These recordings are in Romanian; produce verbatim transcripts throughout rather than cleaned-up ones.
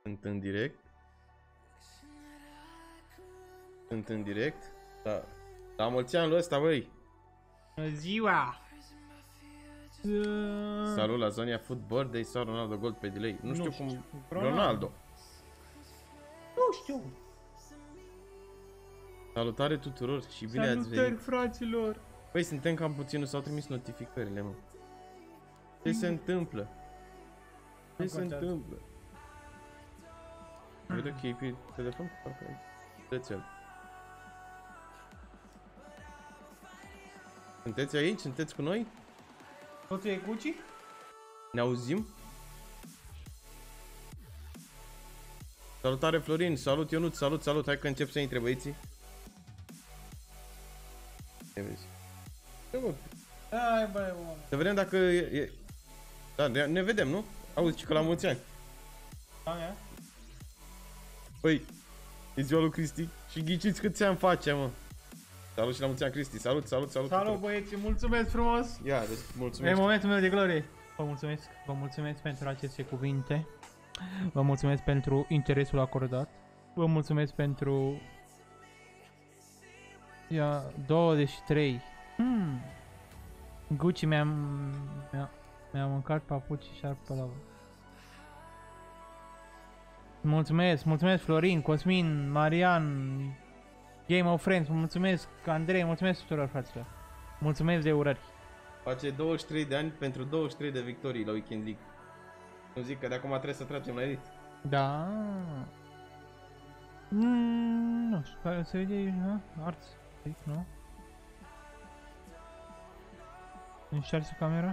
Sunt în direct. Sunt în direct. Da. La mulți ani lui ăsta, băi. Bună ziua! Salut la Zonia Food Birthday sau Ronaldo Gold pe delay. Nu, nu știu, știu cum... Ronaldo. Ronaldo. Nu știu. Salutare tuturor și bine Salutări, ați venit. fraților. Păi suntem cam puțin, nu s-au trimis notificările, mă. Ce se întâmplă? Ce se întâmplă? Vede că e pe telefon? Parcă dă-ți-l. Sunteți aici? Sunteți cu noi? Totul e Gucci? Ne auzim? Salutare Florin, salut Ionut, salut, salut, hai că încep să intre băieții. Ce vezi? Hai băi, bă. Să vedem dacă e, e... Da, ne, ne vedem, nu? Auzi, că la mulți ani. Da, mea? Păi, e ziua lui Cristi și ghiciți câți ani face, mă. Salut și la mulți ani, Cristi, salut, salut, salut. Salut băieți, mulțumesc frumos. Ia, deci, mulțumesc. E momentul meu de glorie. Vă mulțumesc, vă mulțumesc pentru aceste cuvinte. Vă mulțumesc pentru interesul acordat. Vă mulțumesc pentru... Ia, douăzeci și trei. Hmm. Gucci mi-a mi-a mi-a mâncat papuci și șarp pe lavă. Mulțumesc, mulțumesc Florin, Cosmin, Marian, Game of Friends, mulțumesc Andrei, mulțumesc tuturor fraților. Mulțumesc de urări. Face douăzeci și trei de ani pentru douăzeci și trei de victorii la Weekend League. Nu zic că de acum trebuie să tragem la edit. Da. Mm, nu știu, se vede aici, nu? Arts, aici, nu? Înșarți camera?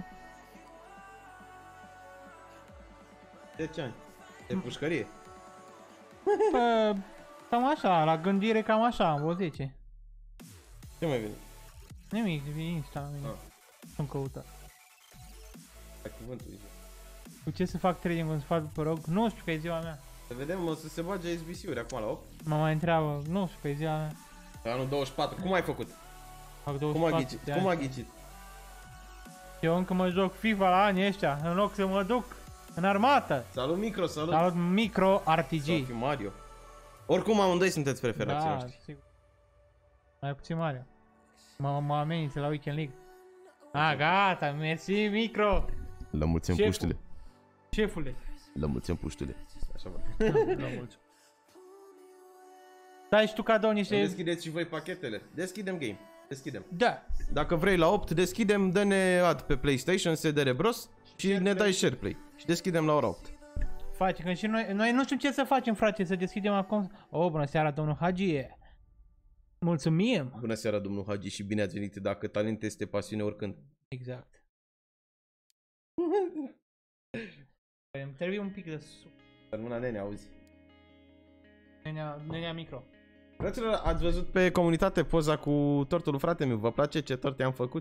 zece ani. De pușcărie. Bă, cam așa, la gândire cam așa, o zece. Ce mai vine? Nimic, e Insta, nimic. Ah. Am căutat. Ai cuvântul, zice. Cu ce să fac trading un sfat după rog? Nu știu că e ziua mea. Să vedem, o să se bage S B C-uri acum la opt. Mă mai întreabă, nu știu că e ziua mea. Anul douăzeci și patru, cum ai făcut? Fac Cum a ghicit? de Cum a ani. ghicit? Eu încă mă joc FIFA la anii ăștia, în loc să mă duc în armată. Salut Micro, salut! Salut Micro R T G. Sau fi Mario. Oricum amândoi sunteți preferații Da, noștri. sigur. Mai puțin Mario. Mă, mă amenință la Weekend League. A, gata, mersi Micro. Lămuțim Șeful. puștile. Șefule. Lămuțim puștile. Așa va. Da, mulțumesc. Dai și tu cadou niște... Deschideți și voi pachetele. Deschidem game. Deschidem. Da. Dacă vrei la opt, deschidem, dă-ne ad pe PlayStation, S D R Bros și Share ne play. dai share play. Și deschidem la ora opt. Face, că și noi, noi nu știm ce să facem, frate, să deschidem acum. Oh, bună seara, domnul Hagie. Mulțumim. Bună seara, domnul Hagi, și bine ați venit. Dacă talent este pasiune, oricând. Exact. Păi, îmi trebuie un pic de suc. Rămâna nene, auzi. Nenea, nenea Micro. Fraților, ați văzut pe comunitate poza cu tortul lui frate meu? Vă place ce tort i-am făcut?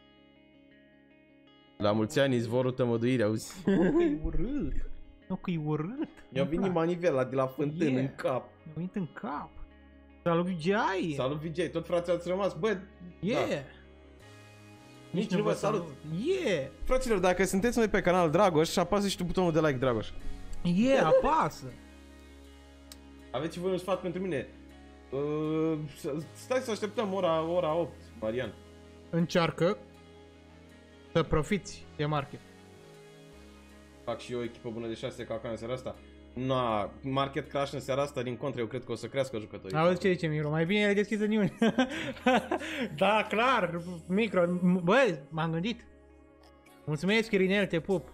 La mulți ani, izvorul tămăduirii, auzi? Nu că e urât. Nu că e urât. Mi-a venit manivela de la fântână Yeah. în cap. Mi-a venit în cap. Salut, V G I. Salut V J, tot frații ați rămas, bă. Yeah. Da. Nici nu vă salut. Yeah. Fraților, dacă sunteți noi pe canal Dragoș, apasă și tu butonul de like, Dragoș. Yeah, apasă. Aveți și voi un sfat pentru mine. Uh, stai să așteptăm ora, ora opt, Marian. Încearcă să profiți de market. Fac și eu o echipă bună de șase ca în seara asta. Na, market crash în seara asta, din contră, eu cred că o să crească jucătorii. Auzi ce zice Micro, mai bine le deschizi în iunie. Da, clar, Micro, bă, m-am gândit. Mulțumesc, Irinel, te pup.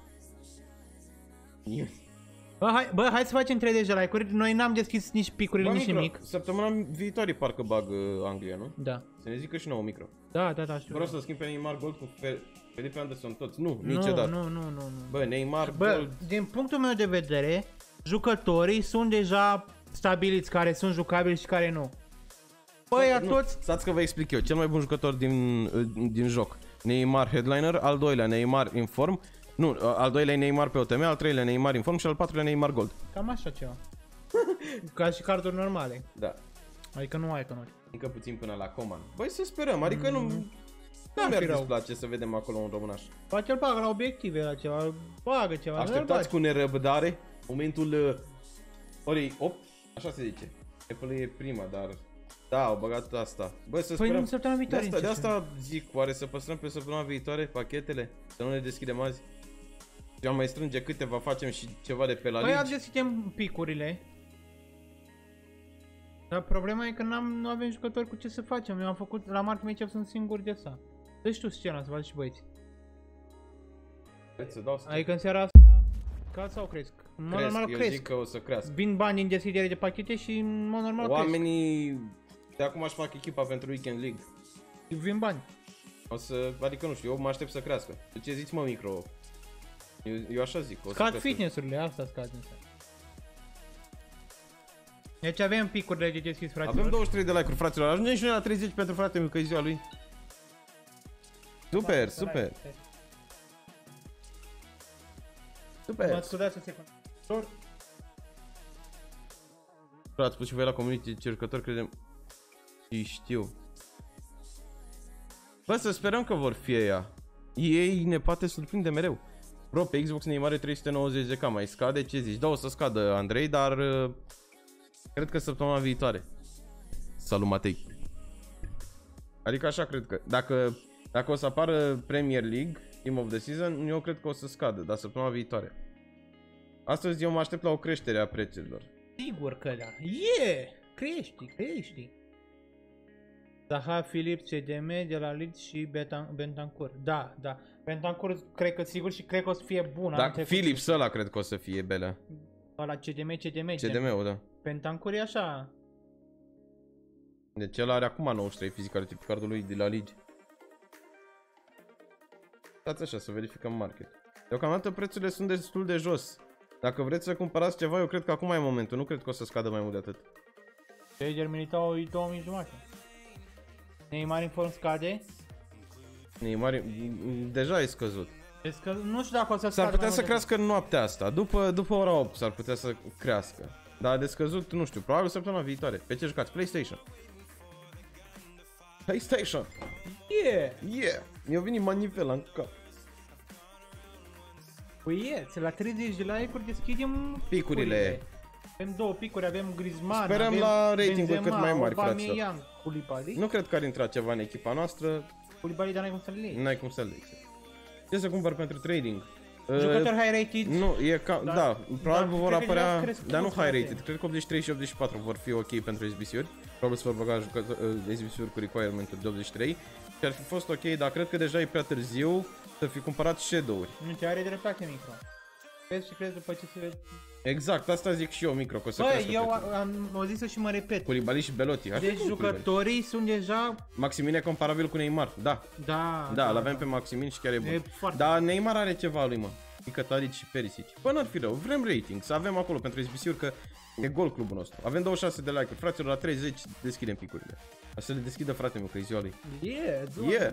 Bă, hai, bă, hai să facem treizeci de like-uri, noi n-am deschis nici picurile, Bă, nici micro, nimic. săptămâna viitoare parcă bag uh, Anglia, nu? Da. Să ne zică și nouă micro. Da, da, da, știu. Vreau să schimb pe Neymar Gold cu Fe Felipe Anderson toți. Nu, nu, niciodată. nu, nu, nu, nu. Bă, Neymar Bă, Gold. din punctul meu de vedere, jucătorii sunt deja stabiliți care sunt jucabili și care nu. Băi, a Nu, toți... stați că vă explic eu. Cel mai bun jucător din, din joc. Neymar Headliner, al doilea Neymar Inform. Nu, al doilea e Neymar pe O T M, al treilea Neymar Inform și al patrulea Neymar Gold. Cam așa ceva. Ca și carduri normale. Da. Adică nu ai iconuri. Încă puțin până la Coman. Băi, să sperăm, adică nu... Nu N-ar mi-ar fi rău. displace să vedem acolo un românaș. Poate îl bagă la obiective la ceva, bagă ceva. Așteptați cu nerăbdare momentul uh, ori opt, așa se zice. Apple e prima, dar da, au băgat asta. Bă, să Păi sperăm. nu săptămâna De viitoare. asta, de începem. asta zic, oare să păstrăm pe săptămâna viitoare pachetele? Să nu le deschidem azi? Și am mai strânge câteva, facem și ceva de pe la Păi ligi. deschidem picurile. Dar problema e că n-am, nu avem jucători cu ce să facem. Eu am făcut, la Mark Matchup sunt singur de asta. Dă-și tu scena să faci și băieți. Să dau să Adică în seara asta, ca sau cresc? În mod cresc, normal eu cresc. zic că o să crească. Vin bani din deschidere de pachete și în mod normal cresc. Oamenii de acum își fac echipa pentru Weekend League. Vin bani. O să, adică nu știu, eu mă aștept să crească. Tu ce zici, mă, Micro? Eu, eu așa zic, o să Scad crească. fitness-urile, asta scad în seara. Deci avem picurile de deschis, fraților. Avem douăzeci și trei de like-uri, fraților. Ajungem și noi la treizeci pentru fratele meu, că e ziua lui. Super, Da, super, Mă super. scuzați o secundă. Ați spus și voi la community ce jucători credem și știu. Bă, să sperăm că vor fi ea. Ei ne poate surprinde mereu. Bro, pe Xbox Neymar e trei sute nouăzeci de K, mai scade? Ce zici? Da, o să scadă, Andrei, dar uh, cred că săptămâna viitoare. Salut, Matei. Adică așa cred că. Dacă, dacă o să apară Premier League, Team of the Season, eu cred că o să scadă, dar săptămâna viitoare. Astăzi eu mă aștept la o creștere a prețurilor. Sigur că da. Yeah! Crești, crești. Zaha, Filip, C D M de la Leeds și Betan- Bentancur. Da, da. Bentancur cred că sigur și cred că o să fie bun. Da, Philips ăla cred că o să fie belea. La C D M, C D M. C D M-ul, da. Bentancur e așa. Deci el are acum nouăzeci și trei fizica de cardul lui de la Ligi. Stați așa să verificăm market. Deocamdată prețurile sunt destul de jos. Dacă vreți să cumpărați ceva, eu cred că acum e momentul. Nu cred că o să scadă mai mult de atât. Trader Militao e două mii jumate. Neymar în form scade. Neymar deja e scăzut. Deci că nu știu dacă o să scadă. S-ar putea mai să mult crească în noaptea asta. După, după ora opt s-ar putea să crească. Dar de scăzut, nu știu, probabil săptămâna viitoare. Pe ce jucați? PlayStation. PlayStation. decât. Yeah! Yeah! Mi-a venit manivela în cap. Păi e, ți la treizeci de like-uri deschidem Picurile. Avem două picuri, avem Griezmann, Sperăm avem la ratinguri Benzema, cât mai mari, Aubameyang, fraților. Koulibaly. Nu cred că ar intra ceva în echipa noastră. Koulibaly, dar n-ai cum să le iei. N-ai cum să-l legi. Ce să cumpăr pentru trading? Jucători high rated. Nu, e ca, Da. da, probabil Dar vor cred că deja apărea, cresc dar nu puțin high la rated, fel. cred că optzeci și trei și optzeci și patru vor fi ok pentru S B C-uri. Probabil se vor băga jucători, uh, S B C-uri cu requirement-uri de optzeci și trei. Și ar fi fost ok, dar cred că deja e prea târziu să fi cumpărat shadow-uri. Nu ce are dreptate, Micro. Crezi și crezi după ce se... Exact, asta zic și eu, Micro, că o să Băi, crească eu prețul. am o zis și mă repet. Koulibaly și Belotti. Ar fi Deci bun Koulibaly. jucătorii sunt deja... Maximin e comparabil cu Neymar, da. Da, Da, l-avem pe Maximin și chiar e bun. E foarte Dar Neymar are ceva lui, mă. Pică Tadic și Perisic. Bă, n-ar fi rău, vrem rating, să avem acolo pentru S B C-uri, că e gol clubul nostru. Avem douăzeci și șase de like-uri, fraților, la treizeci deschidem picurile. O să le deschidă frate meu, că e ziua lui. Yeah, Yeah.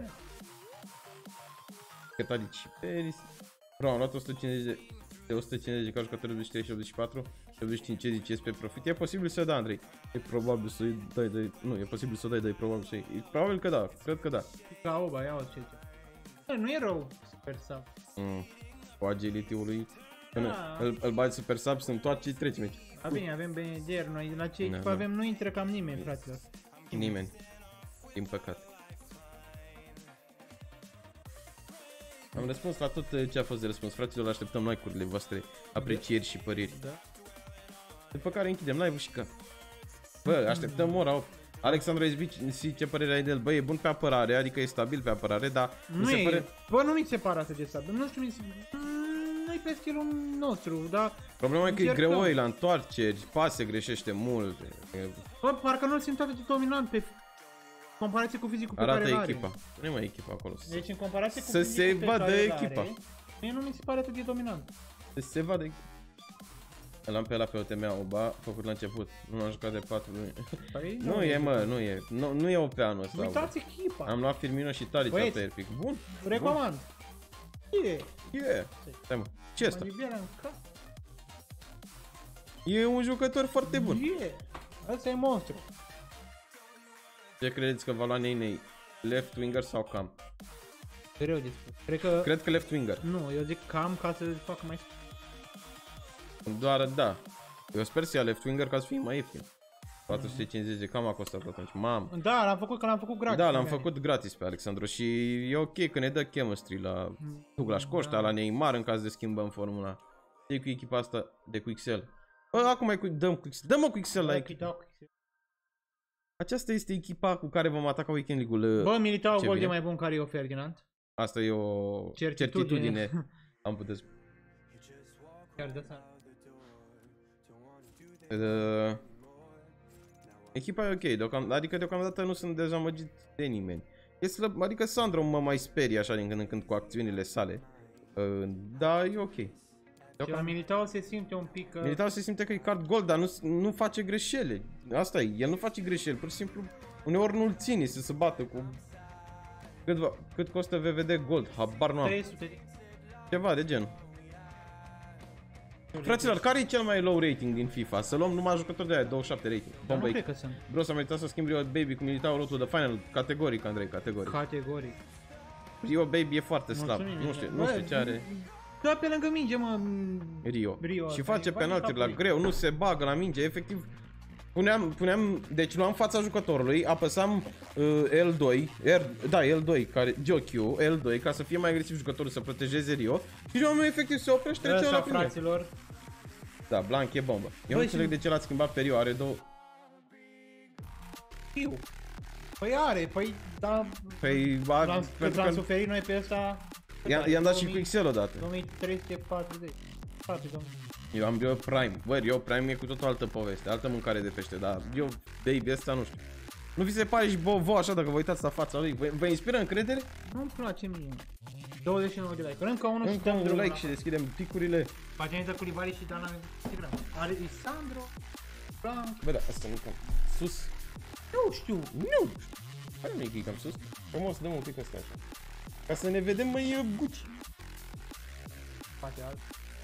Pică Tadic și Perisic. Bro, am luat o sută cincizeci de, de o sută cincizeci de ca jucători optzeci și trei și optzeci și patru. optzeci și cinci ce ziceți pe profit. E posibil să da, Andrei. E probabil să dai de... Nu, e posibil să dai de probabil să e probabil că da, cred că da. Ca oba, ia o ce ce. Bă, nu e rău, super sub. Mm. Cu agility-ul lui. Până Da. îl, îl bagi super sub, sunt toate și treci meci. A bine, avem B N D R, noi la ce Da, echipă da. avem, nu intră cam nimeni, fraților. Nimeni. Din păcate. Am răspuns la tot ce a fost de răspuns. Fraților, așteptăm like-urile voastre, aprecieri și păreri. Da. După care închidem live-ul și că... Bă, așteptăm ora opt. Alexandru Esbici, ce părere ai de el? Bă, e bun pe apărare, adică e stabil pe apărare, dar mi Nu se e, pare... bă, nu mi se pare atât de stabil, nu știu, mi se... Nu-i pe stilul nostru, dar... Problema e că e Încercăm. greu la întoarceri, pase greșește mult. E- Bă, parcă nu-l simt atât de dominant pe... comparație cu fizicul pe Arată care l-are. echipa. Nu e mai echipa acolo. Să, Deci în comparație cu Să fizicul se pe vadă care echipa. l-are, mie nu mi se pare atât de dominant. să se vadă. L-am pe ăla pe O T M Oba, făcut la început. Nu l-am jucat de patru luni. Păi, Nu e, mă, nu e. Nu, nu e O pe anul ăsta. Uitați echipa. Am luat Firmino și Tadic Băieți. altă Airpic. Bun. Recomand. E, Yeah. Stai mă. Ce e ăsta? mă libera în cap. E un jucător foarte bun. E, ăsta e monstru. Ce credeți că va lua Ney? Left winger sau cam? Greu de spus. Cred că... Cred că left winger. Nu, eu zic cam ca să facă mai... Doar da. Eu sper să ia left winger ca să fie mai ieftin. patru sute cincizeci de cam a costat atunci, mamă. Da, l-am făcut că l-am făcut gratis. Da, l-am făcut gratis pe Alexandru și e ok că ne dă chemistry la Douglas Costa, da. La Neymar în caz de schimbăm formula. E cu echipa asta de Quixel. Bă, acum mai cu, dăm Quixel, dă-mă Quixel la echipă. Aceasta este echipa cu care vom ataca Weekend League-ul. Bă, Militao gol de mai bun ca Rio Ferdinand. Asta e o certitudine, certitudine am putea spune. Chiar de asta. Uh, echipa e ok, deocam, adică deocamdată nu sunt dezamăgit de nimeni. Este, adică Sandro mă mai sperie așa din când în când cu acțiunile sale. Uh, dar e ok. Și la Militao se simte un pic... Uh... Militao se simte că e card gold, dar nu, nu face greșeli. Asta e, el nu face greșeli, pur și simplu uneori nu-l ține să se bată cu... Cât, va, cât costă V V D Gold? Habar nu am. trei sute. Ceva de genul. Fraților, care e cel mai low rating din FIFA? Să luăm numai jucători de aia, douăzeci și șapte rating. Dar nu cred că sunt. Bro, s-a meritat să schimb Rio Baby cu Militao Road to the Final. Categoric, Andrei, categoric. Categoric. Rio Baby e foarte slab. Mulțumim, nu știu, nu știu ce are. Da, pe lângă minge, mă. Rio. Rio și face penalturi la greu, nu se bagă la minge, efectiv. Puneam, puneam, deci luam fața jucătorului, apăsam uh, L doi, R, da, L doi, care, G Q, L doi, ca să fie mai agresiv jucătorul, să protejeze Rio. Și oamenul efectiv se oprește, trece la primul. Fraților. Da, Blanc e bombă. Eu nu înțeleg de ce l-ați schimbat pe Rio, are două... Rio. Păi are, păi, da... Păi, a, pentru că... am suferit noi pe ăsta... I-am dat și cu Excel odată. două mii trei sute patruzeci. Eu am Rio Prime. Bă, Rio Prime e cu tot o altă poveste, altă mâncare de pește, dar eu, baby, ăsta nu știu. Nu vi se pare și vouă așa dacă vă uitați la fața lui? Vă, vă inspiră încredere? Nu-mi place mie. douăzeci și nouă de like. Încă unul și dăm un like și deschidem picurile. Paginita cu Libari și Dana Instagram. Alessandro, Blanc. Bă, da, asta nu cam sus. Nu știu. Nu. Hai nu-i clicăm sus. Frumos, dăm un pic ăsta așa. Ca să ne vedem mai guci. Poate alt.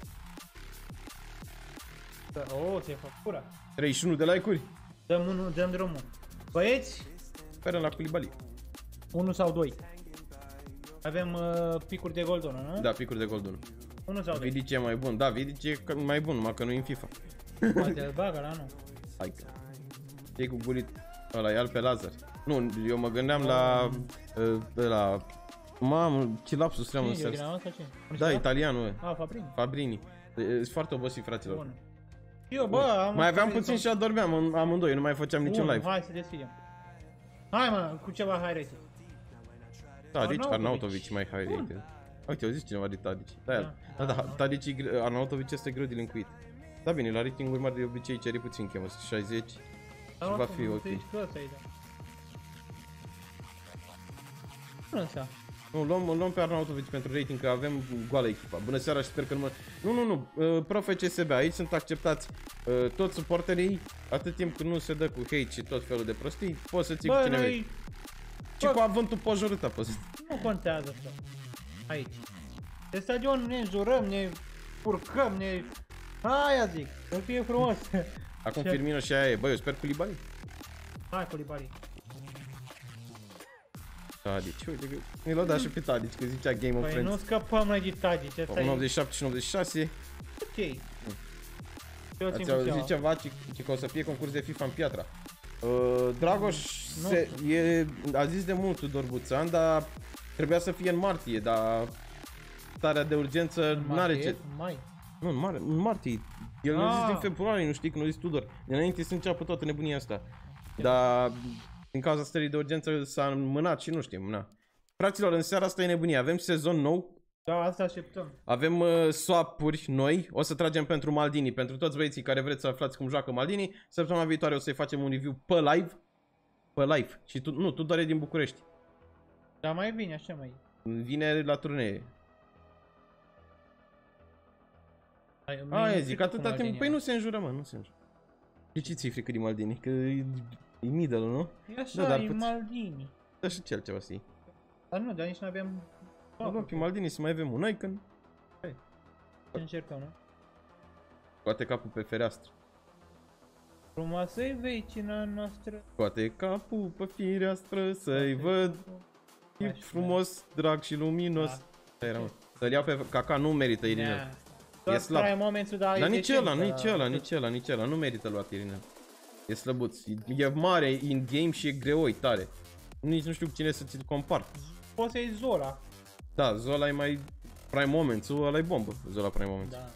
Oh, se fac pura. treizeci și unu de like-uri. Dăm unul, dăm drumul. Băieți? Sperăm la Koulibaly. unu sau doi. Avem uh, picuri de gold unu, nu? Da, picuri de gold unu. unu sau doi. Vidic e mai bun. Da, Vidic e mai bun, numai că nu e în FIFA. Poate îl bagă la nu. Hai că. E cu gulit ăla, e al pe Lazar. Nu, eu mă gândeam oh. la... Uh, la... Mamă, ce lapsus tream în seară. Da, italianul. Ah, Fabrini. Fabrini. Sunt foarte obosit, fraților. Bun. Eu, bă, am mai aveam puțin și adormeam amândoi, nu mai făceam niciun live. Hai să deschidem. Hai, mă, cu ceva high rated. Tadic, Arnautovic mai high rated. Uite, au zis cineva de Tadic. Da, da, da, da Tadic, Arnautovic este greu de linkuit. Da, bine, la rating-uri mari de obicei ceri puțin chemă, șaizeci și va fi ok. Bună seara. Nu, luăm, luăm pe Arnautovic pentru rating, că avem goală echipa. Bună seara și sper că nu mă... Nu, nu, nu, uh, Pro F C S B, aici sunt acceptați uh, toți suporterii, atât timp când nu se dă cu hate și tot felul de prostii, poți să ții cu cine vrei. Și cu avântul pojorâta poți. Nu contează asta. Aici. De stadion ne jurăm, ne purcăm, ne... Aia zic, să fie frumos. Acum Firmino și aia e, băi, eu sper Koulibaly. Hai Koulibaly. Tadic, uite că mi l-a dat și pe Tadic, că zicea Game of păi Friends. nu scăpăm noi de Tadic, asta e... optzeci și șapte și optzeci și șase. Ok. Ați auzit ceva, ci, ci că o să fie concurs de FIFA în Piatra. Uh, Dragoș se, e, a zis de mult Tudor Buțan, dar trebuia să fie în martie, dar starea de urgență n-are ce... Mai. Nu, în, mar în martie. El ne-a zis din februarie, nu știi că nu zis Tudor. Înainte să înceapă toată nebunia asta. Dar din cauza stării de urgență s-a mânat și nu știm, na. Fraților, în seara asta e nebunie, avem sezon nou. Da, asta așteptăm. Avem uh, swap-uri noi, o să tragem pentru Maldini, pentru toți băieții care vreți să aflați cum joacă Maldini. Săptămâna viitoare o să-i facem un review pe live. Pe live. Și tu, nu, tu doar e din București. Da, mai bine, așa mai vine la turnee. Aia zic, atâta timp, păi nu se înjură, mă, nu se înjură. De ce ți-i frică de Maldini? Că e, e middle, nu? E așa, da, dar e Maldini. Da, și ce altceva să iei? Dar nu, dar nici nu aveam... Nu luăm pe Maldini să mai avem un icon. Hai. Ce încercăm, nu? Scoate capul pe fereastră. Frumoasă-i vecina noastră. Scoate capul pe fereastră să-i văd. E frumos, drag și luminos. Da. Să-l iau pe Caca, nu merită Irinel. Doar E slab. trai momentul, dar Dar e nici decent, ăla, dar- nici ăla, nici ăla, nici ăla, nu merită luat Irinel. E slăbuț, e mare in-game și e greoi tare. Nici nu știu cu cine să ți-l compar. Poți să iei Zola. Da, Zola e mai prime moments-ul, ăla e bombă, Zola prime moments. Da.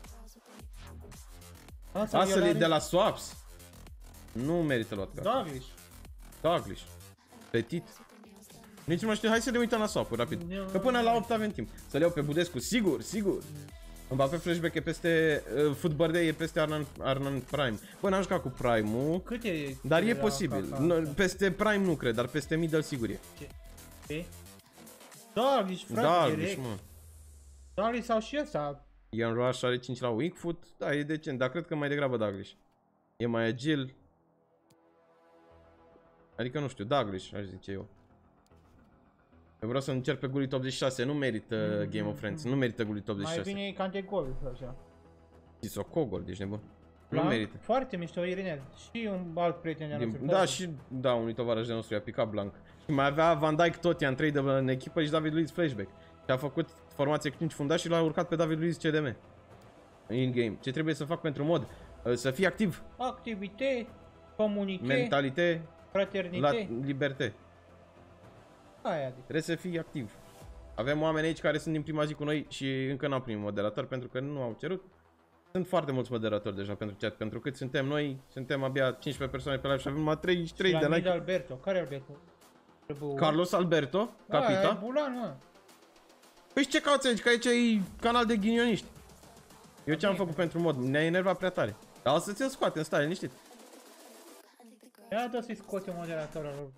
Asta e de la Swaps. Nu merită luat ca. Douglas. Douglas. Petit. Nici nu mai știu, hai să le uităm la swap rapid. Că până la opt avem timp. Să le iau pe Budescu, sigur, sigur. Mbappé flashback e peste, uh, Football Day e peste Arnan, Arnan Prime. Bă, n-am jucat cu Prime-ul, Cât e? dar e la posibil. K K? No, peste Prime nu cred, dar peste Middle sigur e. Ce? Douglas, frate, Da, direct. deci, mă. Douglas sau și ăsta. Ian Rush are cinci la weak foot, da, e decent, dar cred că mai degrabă Douglas. E mai agil. Adică nu știu, Douglas, aș zice eu. Eu vreau să încerc pe Gullit optzeci și șase, nu merită mm, Game of Friends, mm, nu merită Gullit optzeci și șase. Mai bine e Cante gol, așa. Sissoko, deci nebun. Nu Blanc, merită. foarte mișto Irinel. Și un alt prieten de-al nostru. Da, și da, unui tovarăș de nostru i-a picat Blanc. Și mai avea Van Dijk tot, i-a trei în echipă și David Luiz flashback. Și a făcut formație cu cinci fundași și l-a urcat pe David Luiz C D M. In game. Ce trebuie să fac pentru mod? Să fii activ. Activitate, comunitate, Mentalitate, la fraternitate. liberté. Aia adică. Trebuie să fii activ. Avem oameni aici care sunt din prima zi cu noi și încă n-au primit moderator pentru că nu au cerut. Sunt foarte mulți moderatori deja pentru chat, pentru cât suntem noi, suntem abia cincisprezece persoane pe live și avem numai treizeci și trei de like. Alberto. Care Alberto? Trebuie... Carlos Alberto, capita. Aia e Bulan, mă. Păi și ce cauți aici? Că aici e canal de ghinioniști. Eu ce am făcut pentru mod? Ne-a enervat prea tare. Dar o să ți-l scoatem, stai liniștit. Ia dă să-i scoate moderatorul lui.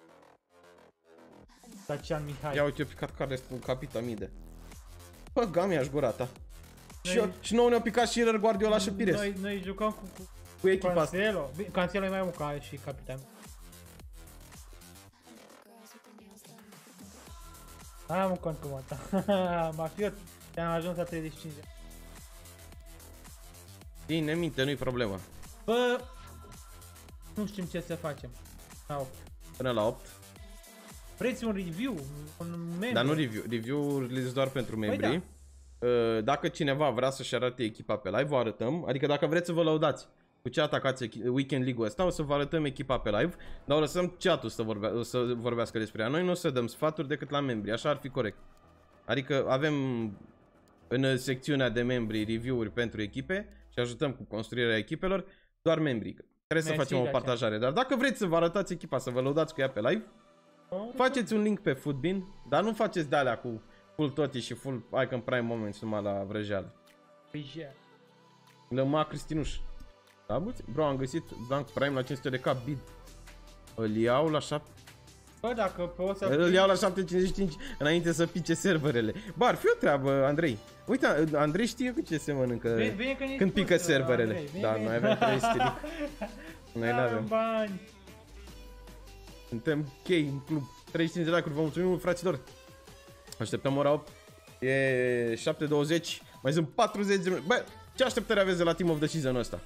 Dacian Mihai. Ia uite, eu picat care în capita mide. Bă, gami aș gura ta. Și, Noi- eu, și nouă ne-au picat și Guardiola și Pires. Noi, noi jucăm cu, cu Cu echipa asta. Cancelo. Bine, Cancelo e mai mult ca și capitan. Am un cont cu mata. Mafiot, te-am ajuns la treizeci și cinci. Bine, minte, nu-i problemă. Bă, nu știm ce să facem. Au. Până la opt. Vreți un review? Un membru? Dar nu review. Review-urile sunt doar pentru Păi membrii. Uh, Dacă cineva vrea să-și arate echipa pe live, vă arătăm. Adică dacă vreți să vă lăudați cu ce atacați echi- Weekend League-ul ăsta, o să vă arătăm echipa pe live. Dar o lăsăm chat-ul să, vorbea, să vorbească despre ea. Noi nu o să dăm sfaturi decât la membri. Așa ar fi corect. Adică avem în secțiunea de membri review-uri pentru echipe și ajutăm cu construirea echipelor. Doar membrii. Trebuie să Mersi, facem o Dacian. partajare. Dar dacă vreți să vă arătați echipa, să vă lăudați cu ea pe live, faceți un link pe Footbin, dar nu faceți de-alea cu full toti și full icon prime moments numai la vrăjeală. Păi, Lăma Cristinuș. Da, bă, bro, am găsit Blanc Prime la cinci sute de K bid. Îl iau la șapte. bă, dacă poți să... Îl iau la șapte cincizeci și cinci înainte să pice serverele. Bă, ar fi o treabă, Andrei. Uite, Andrei știe cu ce se mănâncă Bine, bine că ne-ai când spus, pică serverele. Andrei, bine, Da, bine. noi avem trei sute. Noi Avem n-avem. bani. Suntem chei în club. treizeci și cinci de like-uri, vă mulțumim mult, fraților. Așteptăm ora opt. E șapte douăzeci. Mai sunt patruzeci de minute. Bă, ce așteptări aveți de la Team of the Season-ul ăsta?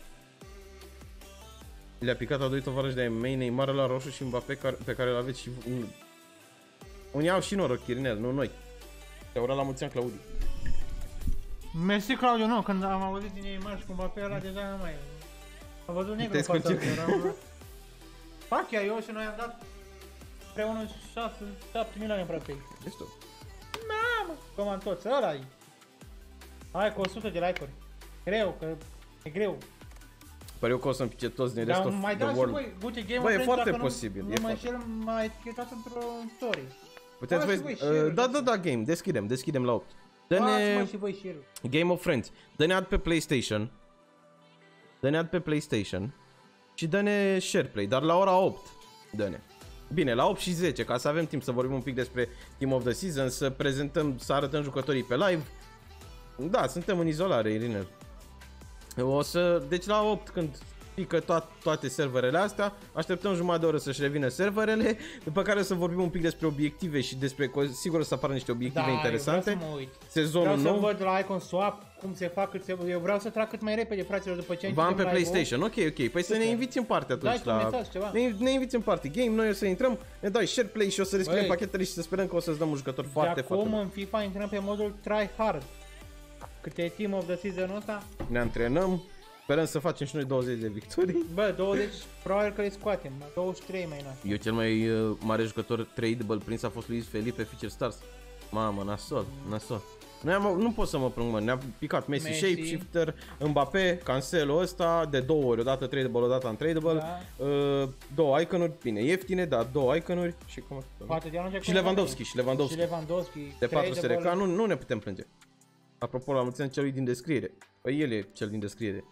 Le-a picat a doi tovarăși de-ai mei, Neymar la roșu și Mbappé care, pe care îl aveți și... Un... Unii au și noroc, Chirinel, nu noi. Te ura la mulți ani, Claudiu. Mersi, Claudiu, nu, când am auzit din ei mari și cu Mbappé ăla deja nu mai... Am văzut negru în Te-ai fața scurcit. eram... Pachia, eu și noi am dat împreună șase șapte milioane aproape. Destul. Mamă, cum am toți, ăla-i. Hai cu o sută de like-uri. Greu, că e greu. Păi eu că o să-mi pice toți din Dar rest of mai the dați și world. voi, uite, Game Bă, of e Friends, foarte dacă posibil, Nu, e nu mai foarte- șel, m-a etichetat într-un story. Puteți Dați voi... și voi share-uri, Uh, da, da, dați. da, game. Deschidem, deschidem la opt. Dați Dă-ne... mă și voi share-uri. Game of Friends. Dă-ne ad pe PlayStation. Dă-ne ad pe PlayStation. Și dă-ne SharePlay, dar la ora opt. Dă-ne. Bine, la opt și zece, ca să avem timp să vorbim un pic despre Team of the Season, să prezentăm, să arătăm jucătorii pe live. Da, suntem în izolare, Irinel. O să... Deci la opt, când pică to- toate serverele astea, așteptăm jumătate de oră să-și revină serverele, după care o să vorbim un pic despre obiective și despre... Sigur o să apară niște obiective Da, interesante. eu vreau să mă uit. Sezonul Vreau nou. să văd la Icon Swap cum se fac, cât se... Eu vreau să trag cât mai repede, fraților, după ce V-am pe începem live-ul. PlayStation, ok, ok. Păi să ne Super. inviți în parte Dai atunci tu un la... mesaj, ceva. Ne, ne inviți în parte game, noi o să intrăm, ne dai share play și o să rescriem Băi. pachetele și să sperăm că o să-ți dăm un jucător foarte, de acum foarte bun. în FIFA intrăm pe modul try hard. Cât e team of the season ăsta? Ne antrenăm, sperăm să facem și noi douăzeci de victorii. Bă, douăzeci, probabil că îi scoatem, douăzeci și trei mai nașpa. Eu cel mai uh, mare jucător tradable prins a fost Luis Felipe Feature Stars. Mamă, nasol, nasol. Noi am, nu pot să mă plâng, mă, ne-a picat Messi, Messi. Shapeshifter, Mbappé, Cancelo ăsta, de două ori, odată tradable, odată untradable, Da. uh, două icon-uri, bine, ieftine, dar două icon-uri și cum Poate de anul trecut Și Lewandowski, și Lewandowski, Și Lewandowski. de patru sute de tradable. K, nu, nu ne putem plânge. Apropo, la mulți ani celui din descriere, păi el e cel din descriere.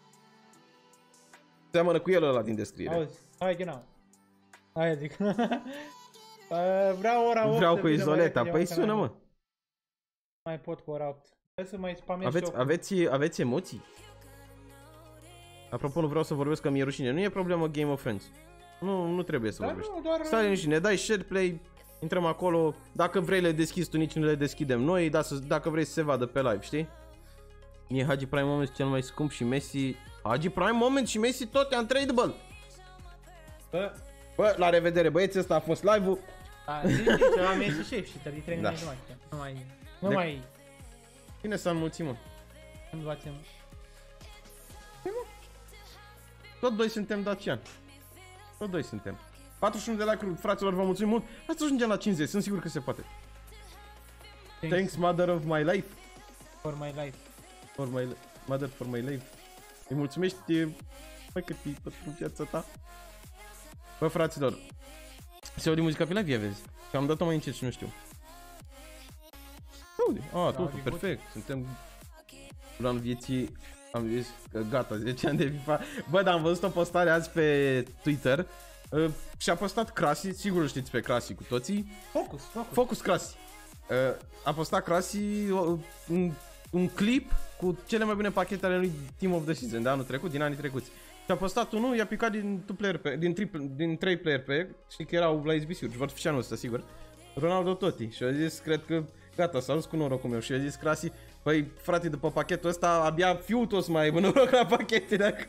Seamănă cu el ăla din descriere. Auzi, hai din nou. Hai zic. uh, vreau ora opt. Vreau să cu vină mai izoleta, repede, păi mă, că sună n-am- mă. Mai pot cu ora opt. Trebuie să mai spamez Aveți, și eu. aveți, aveți emoții? Apropo, nu vreau să vorbesc că mi-e rușine. Nu e problemă Game of Friends. Nu, nu trebuie să Dar vorbești. nu, doar... Stai liniștit, ne dai share play, intrăm acolo. Dacă vrei le deschizi tu, nici nu le deschidem noi. Da, să, dacă vrei să se vadă pe live, știi? Mie Hagi Prime Moment cel mai scump și Messi... Hagi Prime Moment și Messi tot e untradable. Bă, Bă, la revedere băieți, ăsta a fost live-ul. a, zici, zici, la mie și șef și trei trei Da. nu mai Nu mai... Nu De- mai... Bine să înmulțim, mă. Nu facem... Tot doi suntem Dacian. Tot doi suntem. patruzeci și unu de like-uri, fraților, vă mulțumim mult. Hai să ajungem la cincizeci, sunt sigur că se poate. Thanks, mother of my life. For my life. For my mother for my life. Îi mulțumești, mai cât e pentru viața ta. Bă, fraților, se aude muzica pe live, vezi? Că am dat-o mai încet și nu știu. Se aude. Ah, totul, aude, perfect. Suntem la în vieții, am zis că gata, zece ani de FIFA. Bă, dar am văzut o postare azi pe Twitter uh, și a postat Crasi, sigur îl știți pe Crasi cu toții. Focus, focus. Focus Crasi. Uh, a postat Crasi uh, un, un clip cu cele mai bune pachete ale lui Team of the Season de anul trecut, din anii trecuți. Și a postat unul, i-a picat din two player pe, din, triple, din trei player pe, știi că erau la S B C-uri, vor fi și anul ăsta, sigur. Ronaldo Totti. Și a zis, cred că, gata, s-a dus cu norocul meu. Și a zis Crasi, păi frate, după pachetul ăsta, abia fiul o să mai aibă noroc la pachete, dacă...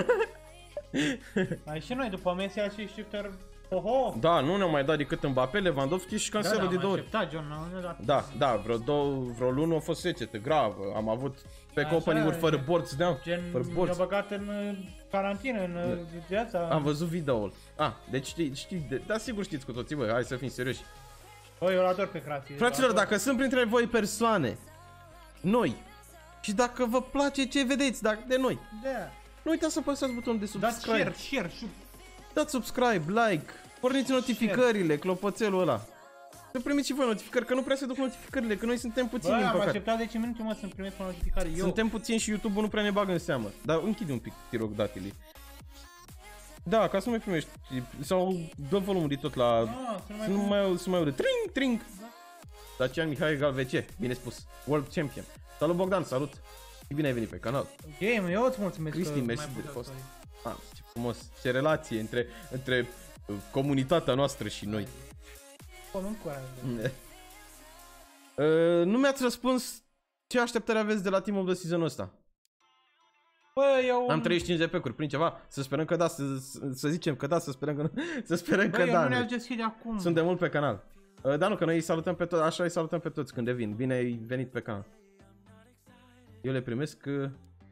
Ai și noi după Messi și shifter. Oho! Da, nu ne-au mai dat decât Mbappé, Lewandowski și Cancelo da, da, de două ori. Da, John, nu, nu, da. Da, da, vreo două, vreo lună a fost secetă, gravă. Am avut pe Așa, opening-uri fără gen- borți, da, Gen, fără ne-a borți. băgat în uh, carantină, în uh, viața. Am văzut video-ul. Ah, deci știi, știi, de, da, sigur știți cu toții, bă, hai să fim serioși. Băi, eu l-ador pe Crasi. Fraților, l-ador. dacă sunt printre voi persoane noi și dacă vă place ce vedeți dacă de noi, Da. nu uitați să apăsați butonul de Dați subscribe. share, share, și... Dați subscribe, like, porniți notificările, clopoțelul ăla. Să primiți și voi notificări, că nu prea se duc notificările, că noi suntem puțini, Bă, din am păcate. așteptat zece minute, mă, să-mi primesc o notificare eu. Suntem puțini și YouTube-ul nu prea ne bagă în seamă. Dar închide un pic, te rog, datilii. Da, ca să nu mai primești. Sau dă volumul de tot la... Ah, să nu mai Să nu mai au, să nu mai aude. Tring, tring! Dacian Mihai Galvece, bine spus. World Champion. Salut Bogdan, salut! Și bine ai venit pe canal. Ok, mă, eu îți mulțumesc. Cristi, că mersi m-ai de pus fost. acolo. Ah, ce frumos, ce relație între, între uh, comunitatea noastră și noi. Bă, nu încurajă. Uh, nu mi-ați răspuns ce așteptări aveți de la Team of the Season ăsta. Bă, eu... Am treizeci și cinci de pecuri, prin ceva, să sperăm că da, să, să, să zicem că da, să sperăm că nu, să sperăm Bă, că eu da. nu ne-aș noi. deschide acum. Sunt de mult pe canal. Uh, da, nu, că noi îi salutăm pe toți, așa îi salutăm pe toți când devin. Bine ai venit pe canal. Eu le primesc uh,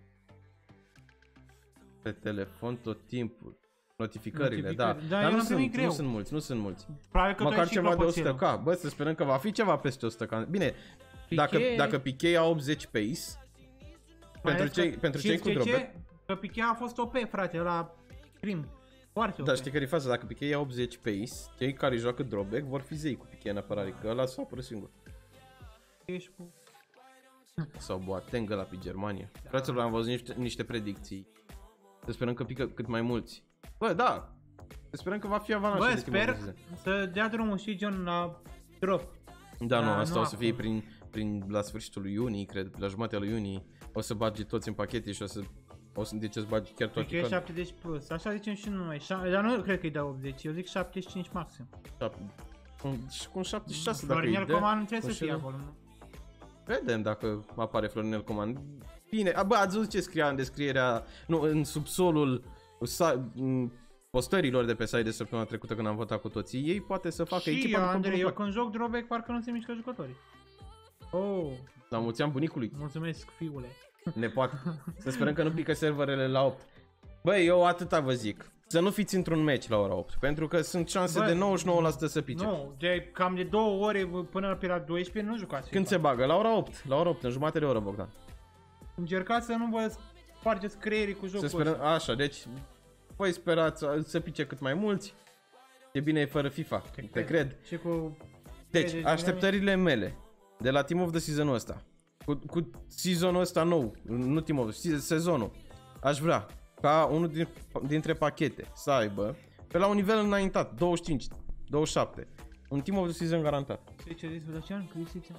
pe telefon tot timpul. Notificările, Notificări. da. Da, Dar eu nu l-am primit sunt, greu. nu sunt mulți, nu sunt mulți. Probabil că tu ai Măcar și ceva de clopoțelul. o sută K. Bă, să sperăm că va fi ceva peste o sută K. Bine, dacă, dacă Piqué a optzeci pace, Mai pentru ales cei, că pentru cei știți cu de drobet. ce? Că Piqué a fost O P, frate, la prim. Foarte O P. Da, știi care e faza? Dacă Piqué ia optzeci pace, cei care joacă drawback vor fi zei cu Piqué în apărare, că ăla s-a apărut singur. Ești cu... Sau Boateng ăla pe Germania. Fraților, am văzut niște, niște predicții. Să sperăm că pică cât mai mulți. Bă, da. Să sperăm că va fi avalanșă Bă, de Team of the sper Season. să dea drumul și John la drop. Da, nu, Da, asta nu o să fie acum. prin, prin la sfârșitul lui iunie, cred, la jumătatea lui iunie. O să bagi toți în pachete și o să o să deci să bagi chiar toate. Piqué șaptezeci plus, așa zicem și noi. Șa- Dar nu cred că îi dau optzeci, eu zic șaptezeci și cinci maxim. Și cu un șaptezeci și șase dacă Florinel îi dă. Coman nu trebuie un să fie șel- acolo, nu? Vedem dacă apare Florinel Coman. Bine, a, bă, ați văzut ce scria în descrierea, nu, în subsolul sa, m, postărilor de pe site de săptămâna trecută când am votat cu toții. Ei poate să facă Și echipa eu, după Andrei, cum eu îmi când joc drawback parcă nu se mișcă jucătorii. Oh, La mulți ani bunicului. mulțumesc, fiule. Nepoate. Să sperăm că nu pică serverele la opt. Băi, eu atâta vă zic. Să nu fiți într-un match la ora opt, pentru că sunt șanse Bă, de nouăzeci și nouă la sută să pice. Nu, de cam de două ore până pe la douăsprezece nu jucați. Când se bagă? La ora opt. La ora opt, în jumătate de oră, Bogdan. Încercați să nu vă spargeți creierii cu Să jocul sperăm, ăsta. așa, deci voi sperați să pice cât mai mulți. E bine fără FIFA, te, te cred. Și cu... Deci, așteptările mele de la Team of the Season-ul ăsta, cu, cu sezonul ăsta nou, nu Team of the sezonul, aș vrea ca unul din, dintre pachete să aibă pe la un nivel înaintat, douăzeci și cinci, douăzeci și șapte, un Team of the Season garantat. Ce ce zici, Dacian? Cristian?